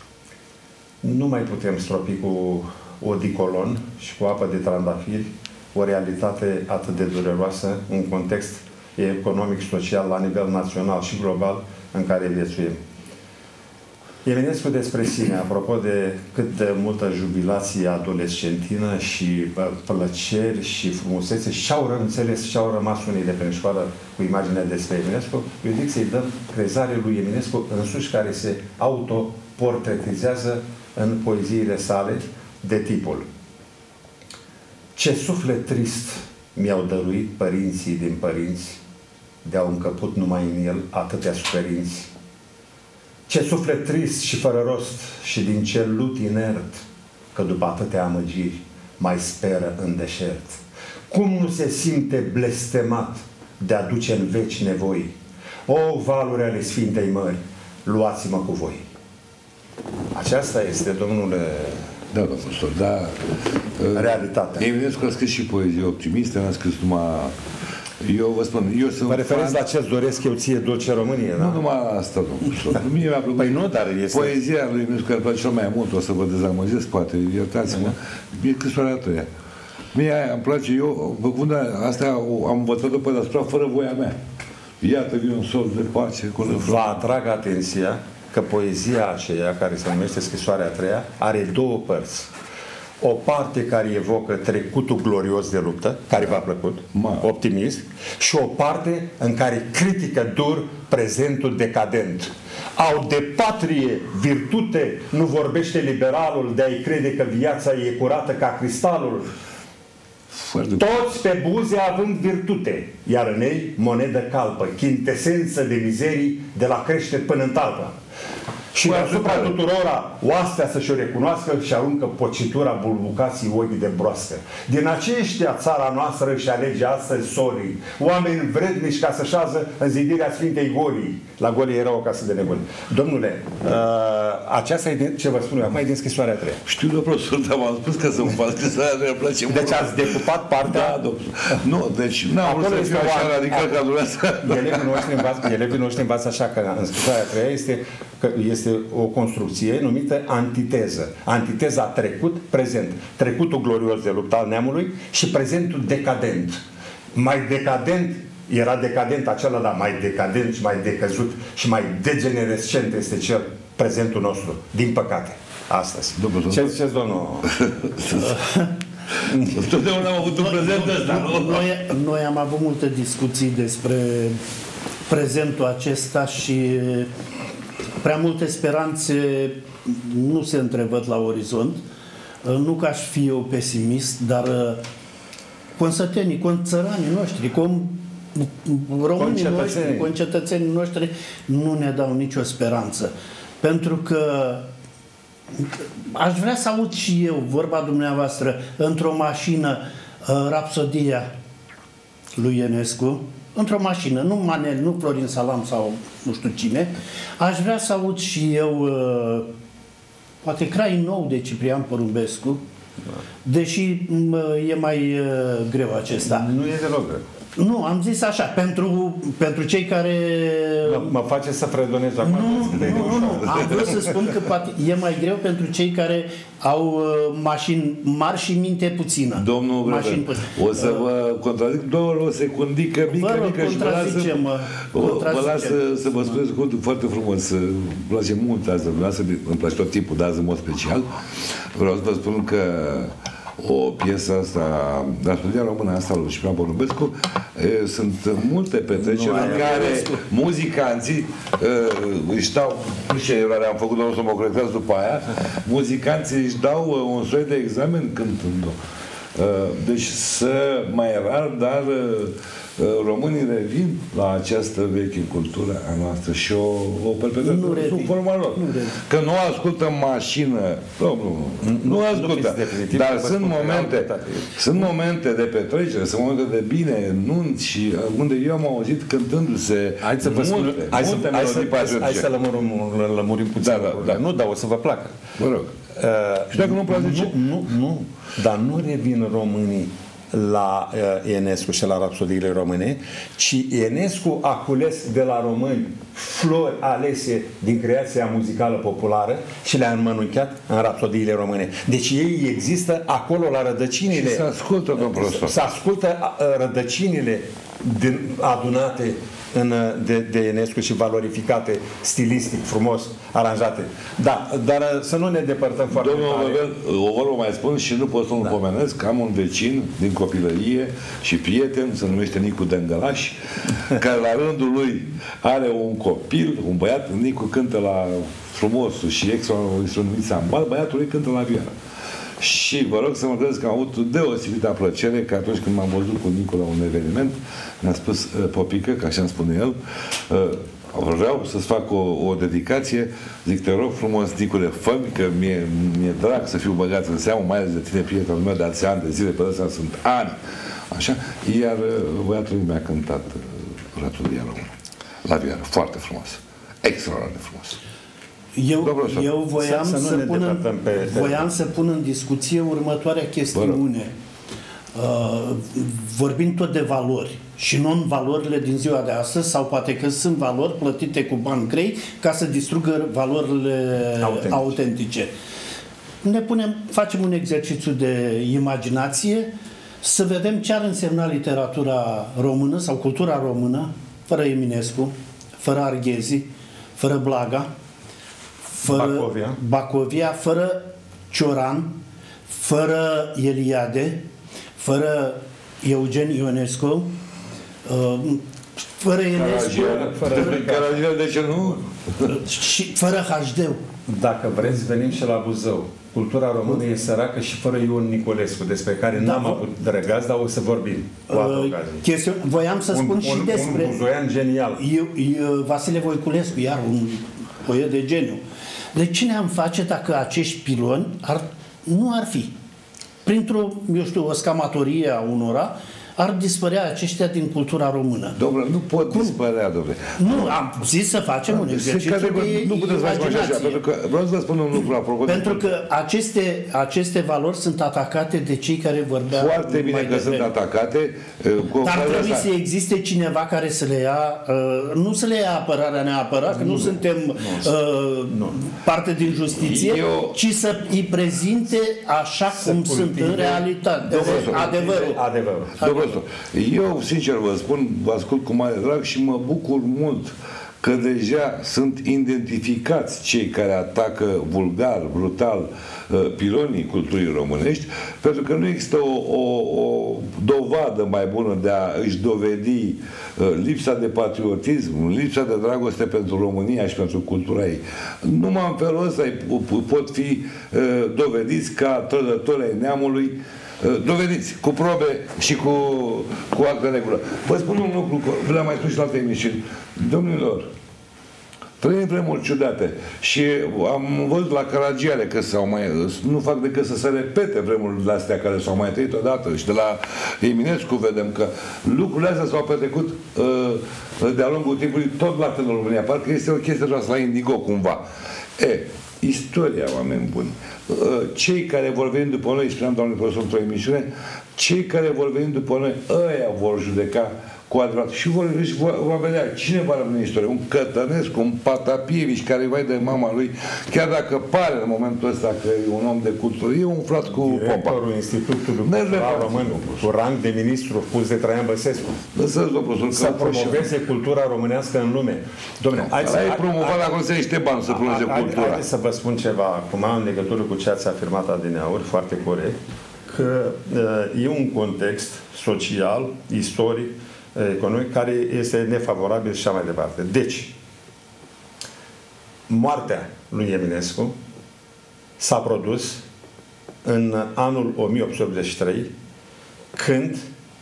A: nu mai putem stropi cu odicolon și cu apă de trandafiri o realitate atât de dureroasă, un context economic și social la nivel național și global în care viețuim. Eminescu despre sine, apropo de cât de multă jubilație adolescentină și bă, plăceri și frumusețe, și-au înțeles și-au rămas unii de pe școală cu imaginea despre Eminescu, eu zic să-i dăm crezare lui Eminescu însuși, care se autoportretizează în poeziile sale de tipul: ce suflet trist mi-au dăruit părinții din părinți, de-au încăput numai în el atâtea suferinți. Ce suflet trist și fără rost și din cel lut inert, că după atâtea amăgiri mai speră în deșert. Cum nu se simte blestemat de a duce în veci nevoi? O, valuri ale Sfintei Mări, luați-mă cu voi. Aceasta este, domnule...
B: Da, domnul profesor, da.
A: Realitatea.
B: Eminescu a scris și poezie optimistă, n-a scris numai... Eu vă spun, eu sunt...
A: Vă referiți la ce-ți doresc eu ție, Dulce Românie, da?
B: Nu numai asta, domnul profesor. Mie mi-a plăcut...
A: Păi nu, dar este...
B: Poezia lui Eminescu care îmi place cel mai mult, o să vă dezamăgesc, poate, iertați-mă, mie scrisoarea a treia. Mie aia îmi place, eu, făcând asta, am învățat-o pe deasupra fără voia mea. Iată, vine un sol de pace.
A: Vă atrag atenția că poezia aceea, care se numește Scrisoarea a treia, are două părți. O parte care evocă trecutul glorios de luptă, care v-a plăcut,
B: Ma.
A: optimist, și o parte în care critică dur prezentul decadent. Au de patrie virtute, nu vorbește liberalul, de a-i crede că viața e curată ca cristalul.
B: Foarte
A: Toți pe buze având virtute, iar în ei monedă calpă, chintesență de mizerii de la creștere până în talpă. Și deasupra tuturora oastea să-și o recunoască și aruncă pocitura bulbucații ochi de broască. Din aceștia țara noastră își alege astăzi sorii, oameni vrednici ca să șază în zidirea Sfintei Golii. La Golii era o casă de nebuni. Domnule, uh, aceasta e din, ce vă spun eu, acum e din Scrisoarea a treia.
B: Știu, domnul profesor, dar v-am spus că să-mi fac Scrisoarea a treia, îmi place mult.
A: Deci ați decupat partea...
B: Da, domnul. Nu, deci n-am vrut să fiu așa radical ca dumneavoastră.
A: Elevii noștri învață, elevii noștri învață așa, că în Scrisoarea a treia este, că este o construcție numită antiteză. Antiteza trecut-prezent. Trecutul glorios de luptă al neamului și prezentul decadent. Mai decadent, era decadent acela, dar mai decadent și mai decăzut și mai degenerescent este cel prezentul nostru, din păcate, astăzi.
B: Domnul,
A: ce ziceți, domnul?
B: Totdeauna am avut un prezent ăsta.
C: Noi, noi am avut multe discuții despre prezentul acesta și prea multe speranțe nu se întrevăd la orizont. Nu că aș fi eu pesimist, dar consătenii, conțăranii noștri, com, românii noștri, concetățenii noștri nu ne dau nicio speranță. Pentru că aș vrea să aud și eu vorba dumneavoastră într-o mașină, Rapsodia lui Ionescu, într-o mașină, nu Manel, nu Florin Salam sau nu știu cine, aș vrea să aud și eu poate Crai nou de Ciprian Porumbescu, deși e mai greu acesta.
A: Nu e deloc greu.
C: Nu, am zis așa, pentru, pentru cei care...
A: Mă, mă face să fredonez acum.
C: Nu, nu, nu, nu. Am vrut să spun că poate e mai greu pentru cei care au uh, mașini mari și minte puțină.
B: Domnul
C: mașini
B: Breven, o să vă contrazic doar o secundică mică,
C: vă
B: mică și vă lasă,
C: mă,
B: vă las să, să vă spuneți cuvântul foarte frumos. Îmi place mult azi, îmi place tot timpul, dar azi în mod special. Vreau să vă spun că o piesă asta, Rapsodia română asta lui Ciprian Porumbescu, e, sunt multe petreceri în care muzicanții e, își dau, nu știu ce erare am făcut, nu o să mă corectez după aia, muzicanții își dau un soi de examen cântând-o. Deci să mai rar, dar românii revin la această veche cultură a noastră și o, o perpetuează sub forma lor. Nu că nu ascultă mașină, domnul, nu, nu, nu ascultă, nu dar sunt momente, sunt momente de petrecere, sunt momente de bine, nunți și unde eu am auzit cântându-se
A: hai să vă spun,
B: multe,
A: hai,
B: multe
A: să, hai, să, hai să lămurim, lămurim puțin. Da, da, da. Nu, dar o să vă placă.
B: Vă rog. Uh, și dacă nu-mi place
A: nu, nu, nu, dar nu revin românii la uh, Enescu și la rapsodiile române, ci Enescu a cules de la români flori alese din creația muzicală populară și le-a înmănunchiat în rapsodiile române. Deci ei există acolo la rădăcinile.
B: Și se ascultă, domnul profesor.
A: Se ascultă uh, rădăcinile din, adunate în, de, de Enescu și valorificate, stilistic, frumos, aranjate. Da, dar să nu ne depărtăm foarte
B: Domnul
A: tare.
B: Domnul, o vorbă mai spun și nu pot să nu da. pomenesc că am un vecin din copilărie și prieten, se numește Nicu Dângălaș, care la rândul lui are un copil, un băiat, Nicu cântă la frumosul și extraordinar sambal, băiatul lui cântă la vioară. Și vă rog să mă credeți că am avut deosebită plăcere că atunci când m-am văzut cu Nicu la un eveniment, mi-a spus, Popică, că așa îmi spune el, vreau să-ți fac o, o dedicație, zic, te rog frumos, Nicule, fă-mi, că mi-e, mi-e drag să fiu băgat în seamă, mai ales de tine, prietenul meu, de alții ani de zile, pe ăsta sunt ani, așa, iar băiatul mi-a cântat Rapsodia română, la vioară, foarte frumos, extraordinar de frumos.
C: Eu, eu voiam, să, să, să, pun în, pe, voiam să pun în discuție următoarea chestiune. Uh, vorbind tot de valori și nu în valorile din ziua de astăzi, sau poate că sunt valori plătite cu bani grei ca să distrugă valorile autentice. autentice. Ne punem, facem un exercițiu de imaginație să vedem ce ar însemna literatura română sau cultura română fără Eminescu, fără Arghezi, fără Blaga, fără
A: Bacovia.
C: Bacovia, fără Cioran, fără Eliade, fără Eugen Ionescu, fără Enescu,
B: fără Caragiale, de ce nu?
C: Și fără H D.
A: Dacă vreți, venim și la Buzău. Cultura română e săracă și fără Ion Nicolescu, despre care da, n-am avut drăgați, dar o să vorbim.
C: Uh, chestion, voiam să spun un, și
A: un,
C: despre...
A: Un buzoian genial.
C: Eu, eu, Vasile Voiculescu, iar un poet de geniu. De ce ne-am face dacă acești piloni ar, nu ar fi? Printr-o, eu știu, o scamatorie a unora, ar dispărea aceștia din cultura română.
B: Domnule, nu pot Cum? dispărea, domnule.
C: Nu, am zis să facem un exercițiu de
B: Nu puteți face așa, pentru că vreau să vă spun un lucru apropo.
C: Pentru că aceste, aceste valori sunt atacate de cei care vorbeau
B: foarte bine că sunt atacate.
C: Cu Dar trebuie să existe cineva care să le ia, uh, nu să le ia apărarea neapărat, că nu, nu suntem nu, uh, nu. parte din justiție, Eu... ci să îi prezinte așa să cum sunt în realitate. Adevărul.
A: Adevărul.
B: Eu, sincer vă spun, vă ascult cu mare drag și mă bucur mult că deja sunt identificați cei care atacă vulgar, brutal pilonii culturii românești, pentru că nu există o, o, o dovadă mai bună de a își dovedi lipsa de patriotism, lipsa de dragoste pentru România și pentru cultura ei. Numai în felul ăsta pot fi dovediți ca trădători ai neamului, dovediți, cu probe și cu, cu actă regulă. Vă spun un lucru, v-l-am mai spus și la alte emisiuni. Domnilor, trăim vremuri ciudate și am văzut la Caragiale că s-au mai, nu fac decât să se repete vremurile astea care s-au mai trăit odată și de la Eminescu vedem că lucrurile astea s-au petrecut uh, de-a lungul timpului tot la în România. Parcă este o chestie joasă la Indigo cumva. E, istoria, oameni buni. Cei care vor veni după noi, spuneam, doamne profesor, într-o emisiune, cei care vor veni după noi, ăia vor judeca cu adevărat. Și vor, vor, vor vedea cine va rămâne în istorie. Un Cătănescu, un Patapievici, care vai de mama lui, chiar dacă pare în momentul ăsta că e un om de cultură, e umflat cu popa.
A: Directorul Institutului Cultural Român, cu rang de ministru, pus de Traian Băsescu.
B: Lăsați, domnul profesor,
A: să promoveze cultura românească în lume. Dom'le,
B: Ăla e promovat acolo să niște bani să promoveze cultura.
A: Haideți să vă spun ceva acum în legătură cu ce ați afirmat adineauri, foarte corect, că uh, e un context social, istoric, economic, care este nefavorabil și așa mai departe. Deci, moartea lui Eminescu s-a produs în anul o mie opt sute optzeci și trei, când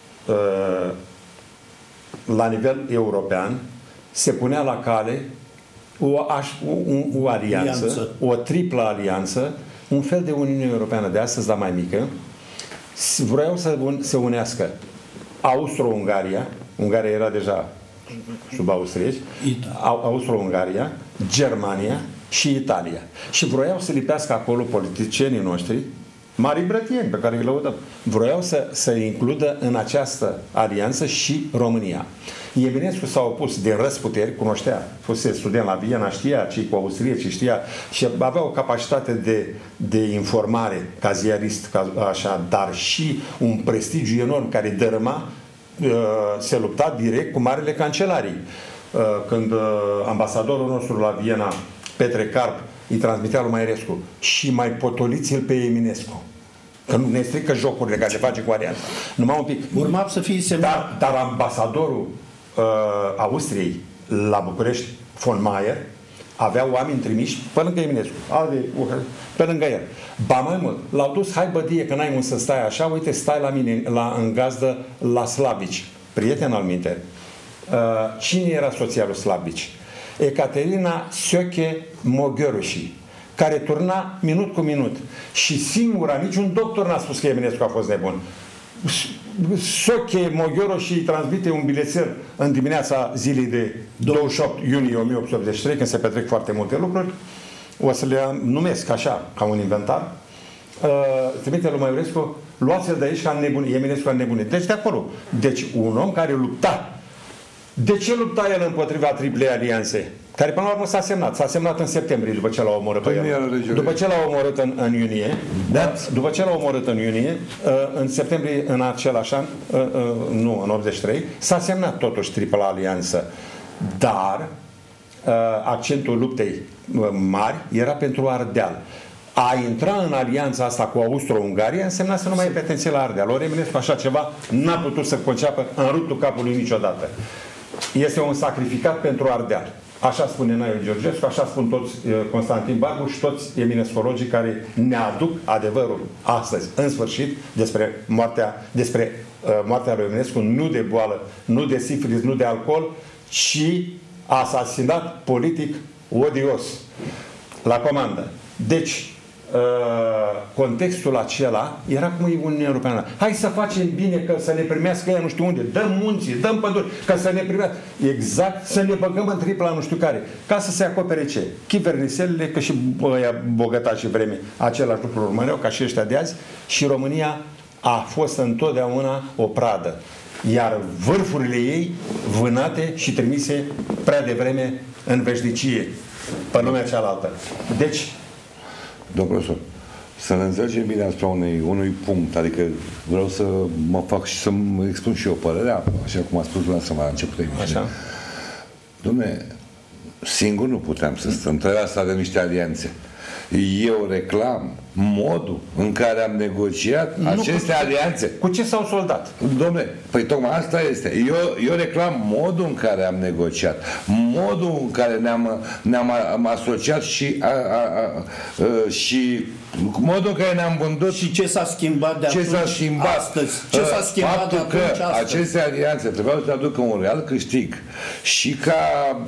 A: la nivel european se punea la cale o, o, o alianță, alianță, o triplă alianță, un fel de Uniune Europeană de astăzi, dar mai mică. Vreau să se unească Austro-Ungaria, Ungaria era deja sub austrieci, Austro-Ungaria, Germania și Italia. Și vroiau să lipească acolo politicienii noștri, mari brătieni pe care îi lăudăm, vroiau să, să includă în această alianță și România. Eminescu s-a opus din răsputeri, cunoștea, fusese student la Viena, știa cei cu austrieci, știa și avea o capacitate de, de informare ca ziarist, ca, așa, dar și un prestigiu enorm care dărâma. Se lupta direct cu marele cancelarii. Când ambasadorul nostru la Viena, Petre Carp, îi transmitea lui Mairescu și mai potoliți-l pe Eminescu. Că nu ne strică jocurile care le face cu alianța. Numai un pic.
C: Urma să fie semnat.
A: Dar, dar ambasadorul uh, Austriei la București, von Mayer, avea oameni trimiși pe lângă Eminescu, pe lângă el. Ba mai mult, l-au dus, hai bădie că n-ai unde să stai așa, uite, stai la mine la, în gazdă la Slavici, prieten al minte. Uh, cine era soția lui Slavici? Ecaterina Sioche Mogheroși, care turna minut cu minut. Și singura, niciun doctor n-a spus că Eminescu a fost nebun. Sioche Mogheroși îi transmite un bilețel în dimineața zilei de douăzeci și opt iunie o mie opt sute optzeci și trei, când se petrec foarte multe lucruri. O să le numesc așa, ca un inventar. Uh, trimite lui Mairescu, luați-l de aici ca nebunit, Eminescu a nebunit. Deci de acolo. Deci un om care lupta. De ce lupta el împotriva triplei alianțe? Care până la urmă s-a semnat. S-a semnat în septembrie, după ce l-a omorât pe el. După ce l-a omorât în, în iunie. That. După ce l-a omorât în iunie, în septembrie, în același an, nu, în optzeci și trei, s-a semnat totuși tripla alianță. Dar accentul luptei mari era pentru Ardeal. A intra în alianța asta cu Austro-Ungaria însemna să nu mai ai pretenție la Ardeal. Ori Eminescu așa ceva n-a putut să conceapă în ruptul capului niciodată. Este un sacrificat pentru Ardeal. Așa spune Naiu Georgescu, așa spun toți Constantin Barbu și toți eminescologii care ne aduc adevărul astăzi, în sfârșit, despre moartea, despre uh, moartea lui Eminescu, nu de boală, nu de sifilis, nu de alcool, ci asasinat politic odios la comandă. Deci, contextul acela era cum e Uniunea Europeană. Hai să facem bine, că să ne primească ea nu știu unde, dăm munții, dăm păduri, ca să ne primească. Exact, să ne băgăm în tripla nu știu care. Ca să se acopere ce? Chiverniselele, că și ăia bogătași vreme același lucru urmăreau, ca și ăștia de azi, și România a fost întotdeauna o pradă. Iar vârfurile ei vânate și trimise prea devreme în veșnicie, pe lumea cealaltă. Deci,
B: domnul profesor, să ne înțelegem bine asupra unui, unui punct, adică vreau să mă fac și să-mi expun și eu părerea, așa cum a spus dumneavoastră la începutul emisiunii. Dom'le, singur nu puteam să stăm, trebuia să avem niște alianțe. Eu reclam modul în care am negociat nu aceste cu alianțe.
A: Cu ce s-au soldat?
B: Dom'le, păi tocmai asta este. Eu, eu reclam modul în care am negociat, modul în care ne-am ne-am am asociat și, a, a, a, a, și modul în care ne-am vândut.
C: Și ce s-a schimbat de
B: ce
C: atunci
B: s-a schimbat
C: astăzi? Ce s-a schimbat
B: faptul
C: de atunci
B: că
C: astăzi?
B: aceste alianțe trebuiau să aducă un real câștig și ca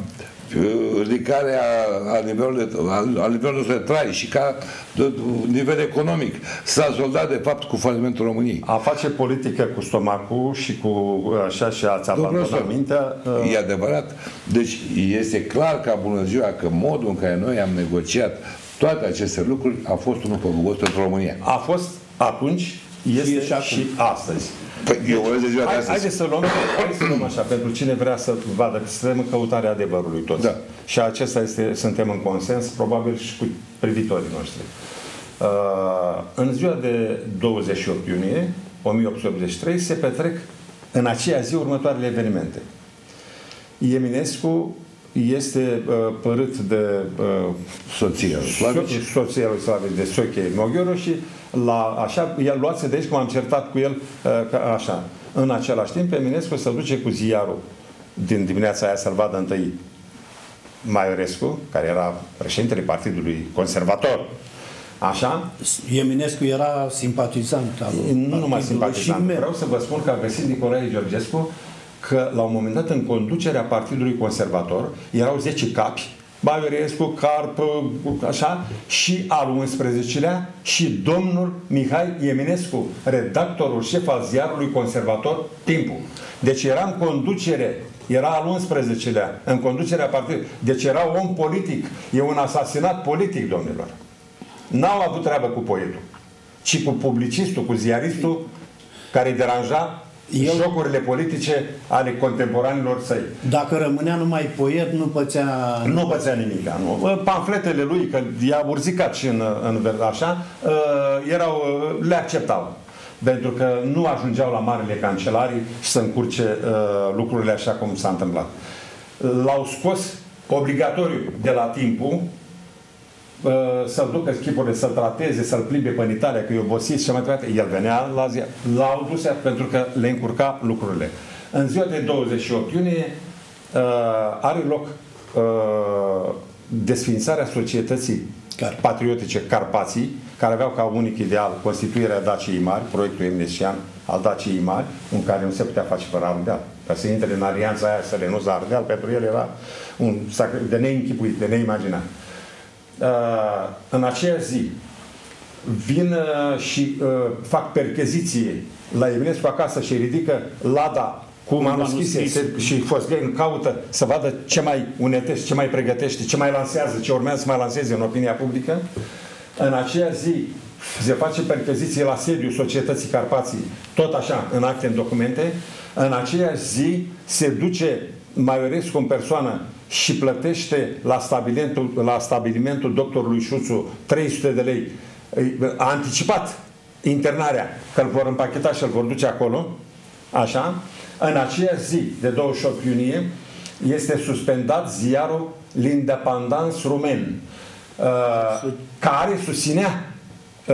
B: ridicarea a nivelului, a nivelului de trai și ca de, nivel economic s-a soldat de fapt cu falimentul României.
A: A face politică cu stomacul și cu așa și ați abandonat mintea. Uh...
B: E adevărat. Deci este clar ca bună ziua că modul în care noi am negociat Toate aceste lucruri au fost unul păgubos pentru România.
A: A fost atunci, este și, și astăzi.
B: Păi, eu vorbesc de ziua de
A: Hai,
B: astăzi.
A: haideți să luăm, hai să luăm așa, pentru cine vrea să vadă, că suntem în căutarea adevărului toți.
B: Da.
A: Și acesta este, suntem în consens, probabil și cu privitorii noștri. Uh, în ziua de douăzeci și opt iunie o mie opt sute optzeci și trei se petrec în aceea zi următoarele evenimente. Eminescu este uh, părât de uh,
B: Soția lui Slavici.
A: so- soția lui Slavici, de Soche Mogheru, și la, așa, el luați de aici, cum am certat cu el, uh, ca, așa. În același timp, Eminescu se duce cu ziarul din dimineața aia să-l vadă întâi Maiorescu, care era președintele Partidului Conservator. Așa?
C: Eminescu era simpatizant al
A: Nu numai
C: partidului
A: simpatizant.
C: și
A: Vreau să vă spun că a găsit Nicolae Georgescu că la un moment dat în conducerea Partidului Conservator erau zece capi, Maiorescu, Carp, așa, și al unsprezecelea și domnul Mihai Eminescu, redactorul șef al ziarului Conservator Timpul. Deci era în conducere, era al unsprezecelea, în conducerea partidului. Deci era om politic. E un asasinat politic, domnilor. N-au avut treabă cu poetul, ci cu publicistul, cu ziaristul care deranja
C: El...
A: jocurile politice ale contemporanilor săi.
C: Dacă rămânea numai poet, nu pățea...
A: Nu pățea nimic, nu. Pamfletele lui, că i-a urzicat și în, în așa, erau, le acceptau. Pentru că nu ajungeau la marile cancelarii și să încurce uh, lucrurile așa cum s-a întâmplat. L-au scos obligatoriu de la Timpul, uh, să-l ducă schipurile, să-l trateze, să-l plimbe pe Italia, că e obosit și mai departe. El venea la ziar. L-au dus pentru că le încurca lucrurile. În ziua de douăzeci și opt iunie uh, are loc uh, desființarea societății
C: Car.
A: patriotice Carpații, care aveau ca unic ideal constituirea Daciei Mari, proiectul emnescian al Daciei Mari, în care nu se putea face fără Ardeal. Ca să intre în alianța aia, să renunțe la Ardeal, pentru el era un de neînchipuit, de neimaginat. Uh, în aceea zi vin uh, și uh, fac percheziție la Eminescu acasă și ridică lada cu manuscrise și Fosghen caută să vadă ce mai unetește, ce mai pregătește, ce mai lansează, ce urmează să mai lanseze în opinia publică. În aceea zi se face percheziție la sediul Societății Carpații, tot așa, în acte, în documente. În aceea zi se duce Maiorescu în persoană și plătește la stabilimentul, la stabilimentul doctorului Șuțu trei sute de lei. A anticipat internarea, că îl vor împacheta și îl vor duce acolo. Așa. În aceea zi de douăzeci și opt iunie este suspendat ziarul L'Independance Rumen, uh, care susținea uh,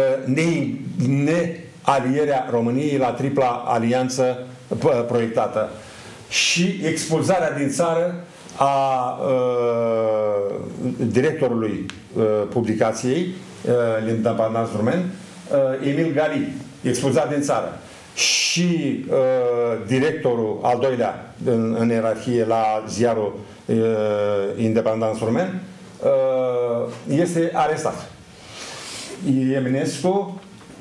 A: nealierea României la tripla alianță uh, proiectată și expulzarea din țară a uh, directorului uh, publicației uh, L'Independance Rumen, uh, Emil Gali, expulzat din țară. Și uh, directorul al doilea în, în ierarhie la ziarul uh, Independence Rumen uh, este arestat. Eminescu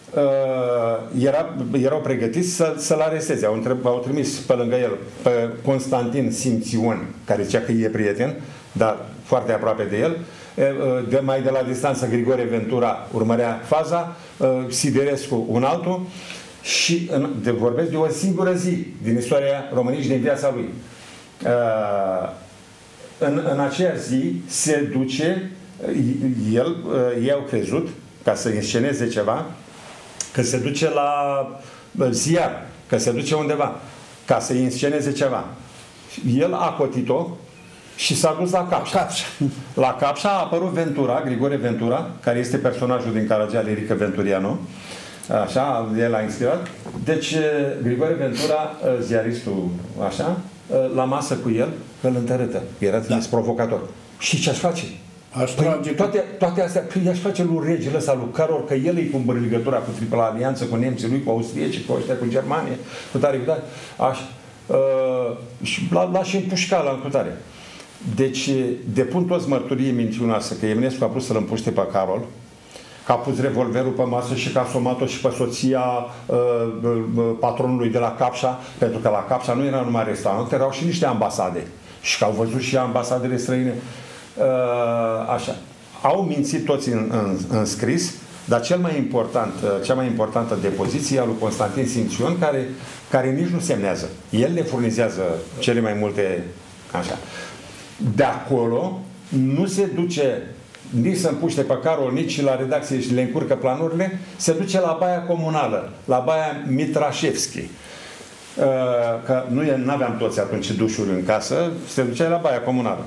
A: uh, era, erau pregătiți să, să-l aresteze. Au, întreb, au trimis pe lângă el pe Constantin Simțion, care zicea că e prieten, dar foarte aproape de el. De, mai de la distanță Grigore Ventura urmărea faza, uh, Siderescu un altul. Și în, de, vorbesc de o singură zi din istoria României și din viața lui. Uh, în, în aceea zi se duce, el, uh, ei au crezut, ca să insceneze ceva, că se duce la ziar, că se duce undeva, ca să insceneze ceva. El a cotit-o și s-a dus la Capșa.
C: Capșa.
A: La Capșa a apărut Ventura, Grigore Ventura, care este personajul din Caragea Lirică Venturiano. Așa, el a inspirat. Deci, Grigore Ventura, ziaristul, așa, la masă cu el, îl întărâtă. Era trimis da. provocator. Și ce-aș face?
C: Aș
A: păi, toate, toate astea, că i-aș face lui regele ăsta, lui Carol, că el îi cumpără legătura cu tripla alianță, cu nemții lui, cu austriecii, cu ăștia, cu Germania, cu tare, cu tare. Așa. Uh, și l-a și împușcat la încutare. Deci, depun toți mărturie mincinoasă că Eminescu a pus să-l împuște pe Carol, că a pus revolverul pe masă și că a somat-o și pe soția uh, uh, patronului de la Capșa, pentru că la Capșa nu era numai restaurant, erau și niște ambasade. Și că au văzut și ambasadele străine. Uh, așa. au mințit toți în, în, în scris, dar cel mai important, cea mai importantă depoziție a lui Constantin Simțion, care, care nici nu semnează. El le furnizează cele mai multe, așa. De acolo nu se duce nici să împuște pe Carol, nici la redacție și le încurcă planurile, se duce la baia comunală, la baia Mitrașevski. Că nu aveam toți atunci dușuri în casă, se ducea la baia comunală.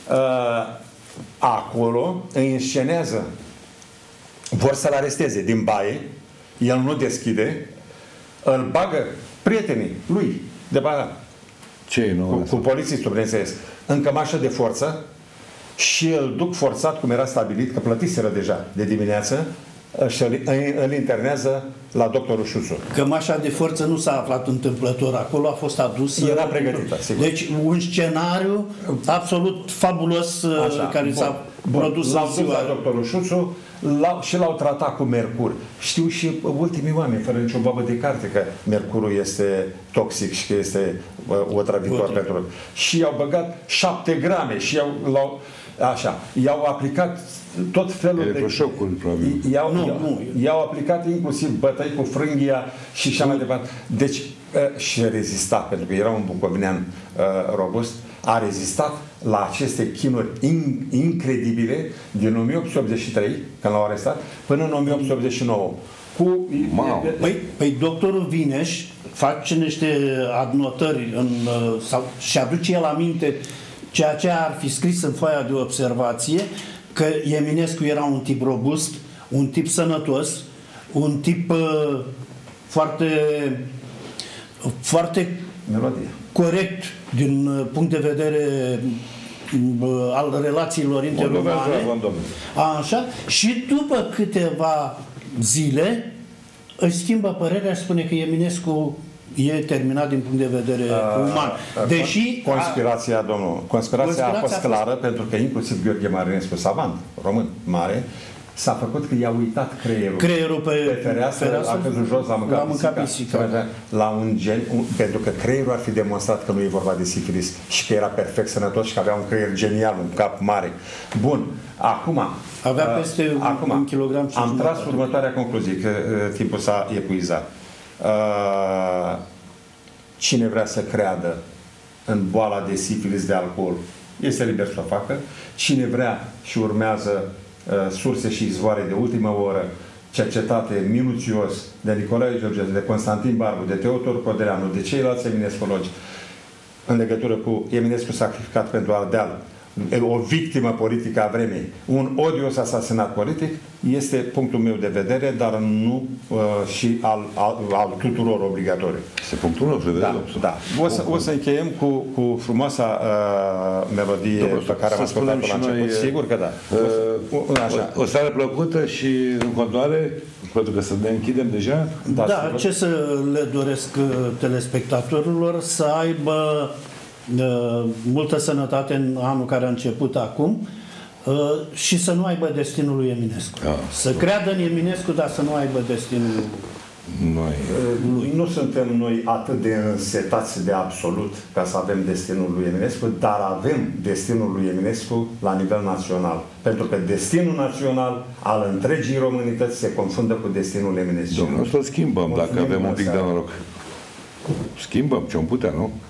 A: Acolo îi înscenează, vor să-l aresteze din baie, el nu deschide, îl bagă prietenii lui de baia,
B: Ce nu?
A: cu, cu polițistul, bineînțeles, în cămașă de forță și îl duc forțat, cum era stabilit, că plătiseră deja de dimineață, și îl, îl internează la doctorul Șuțu.
C: Cămașa de forță nu s-a aflat întâmplător acolo, a fost adus.
A: Era pregătită, sigur.
C: Deci un scenariu absolut fabulos. Așa, care s-a produs
A: l-au
C: în
A: dus
C: ziua.
A: la doctorul Șuțu și l-au tratat cu mercur. Știu și ultimii oameni, fără nicio babă de carte, că mercurul este toxic și că este otrăvitor pentru. Și i-au băgat șapte grame și i-au, l-au, așa, i-au aplicat tot felul de...
B: șocuri, probabil.
A: I-au,
C: nu,
A: i-au,
C: nu.
A: i-au aplicat inclusiv bătăi cu frânghia și așa mai departe. Deci, și rezista, pentru că era un bucovinean uh, robust, a rezistat la aceste chinuri in, incredibile din o mie opt sute optzeci și trei, când l-au arestat, până în o mie opt sute optzeci și nouă. Cu,
C: păi, păi doctorul Vineș face niște adnotări în, sau, și aduce el aminte ceea ce ar fi scris în foaia de observație, că Eminescu era un tip robust, un tip sănătos, un tip uh, foarte foarte
A: melodie.
C: corect din uh, punct de vedere uh, al relațiilor interumane. Așa, și după câteva zile își schimbă părerea și spune că Eminescu e terminat din punct de vedere uh, uman. Deși
A: conspirația, domnul, conspirația, conspirația a fost clară, fost... pentru că inclusiv Gheorghe Marinescu, savant român mare, s-a făcut că i-a uitat creierul.
C: Creierul pe,
A: pe fereastră, a căzut jos, a mâncat,
C: a mâncat pisica.
A: pisica. La un gen, un, pentru că creierul ar fi demonstrat că nu e vorba de sifilis și că era perfect sănătos și că avea un creier genial, un cap mare. Bun, acum...
C: Avea peste uh,
A: acum,
C: un kilogram și
A: am tras următoarea concluzie, că uh, timpul s-a epuizat. Uh, cine vrea să creadă în boala de sifilis de alcool este liber să o facă. Cine vrea și urmează uh, surse și izvoare de ultimă oră cercetate minuțios de Nicolae Georgescu, de Constantin Barbu, de Teodor Codreanu, de ceilalți eminescologi în legătură cu Eminescu sacrificat pentru Ardeal, o victimă politică a vremii, un odios asasinat politic, este punctul meu de vedere, dar nu uh, și al, al, al tuturor obligatoriu.
B: Este punctul nostru de vedere.
A: Da, da. O, să, o să încheiem cu, cu frumoasa uh, melodie
B: Domnul,
A: pe care am ascultat-o la început. Noi, Sigur că da.
B: Uh, o, așa. O, o seară plăcută și în continuare, pentru că să ne închidem deja.
C: Da, da, ce să le doresc telespectatorilor? Să aibă uh, multă sănătate în anul care a început acum uh, și să nu aibă destinul lui Eminescu.
B: Da.
C: Să creadă în Eminescu, dar să nu aibă destinul
B: noi.
A: Uh, nu suntem noi atât de însetați de absolut ca să avem destinul lui Eminescu, dar avem destinul lui Eminescu la nivel național. Pentru că destinul național al întregii românități se confundă cu destinul Eminescu.
B: Domnul, să-l schimbăm dacă avem un pic de noroc. Schimbăm ce-om putea, nu?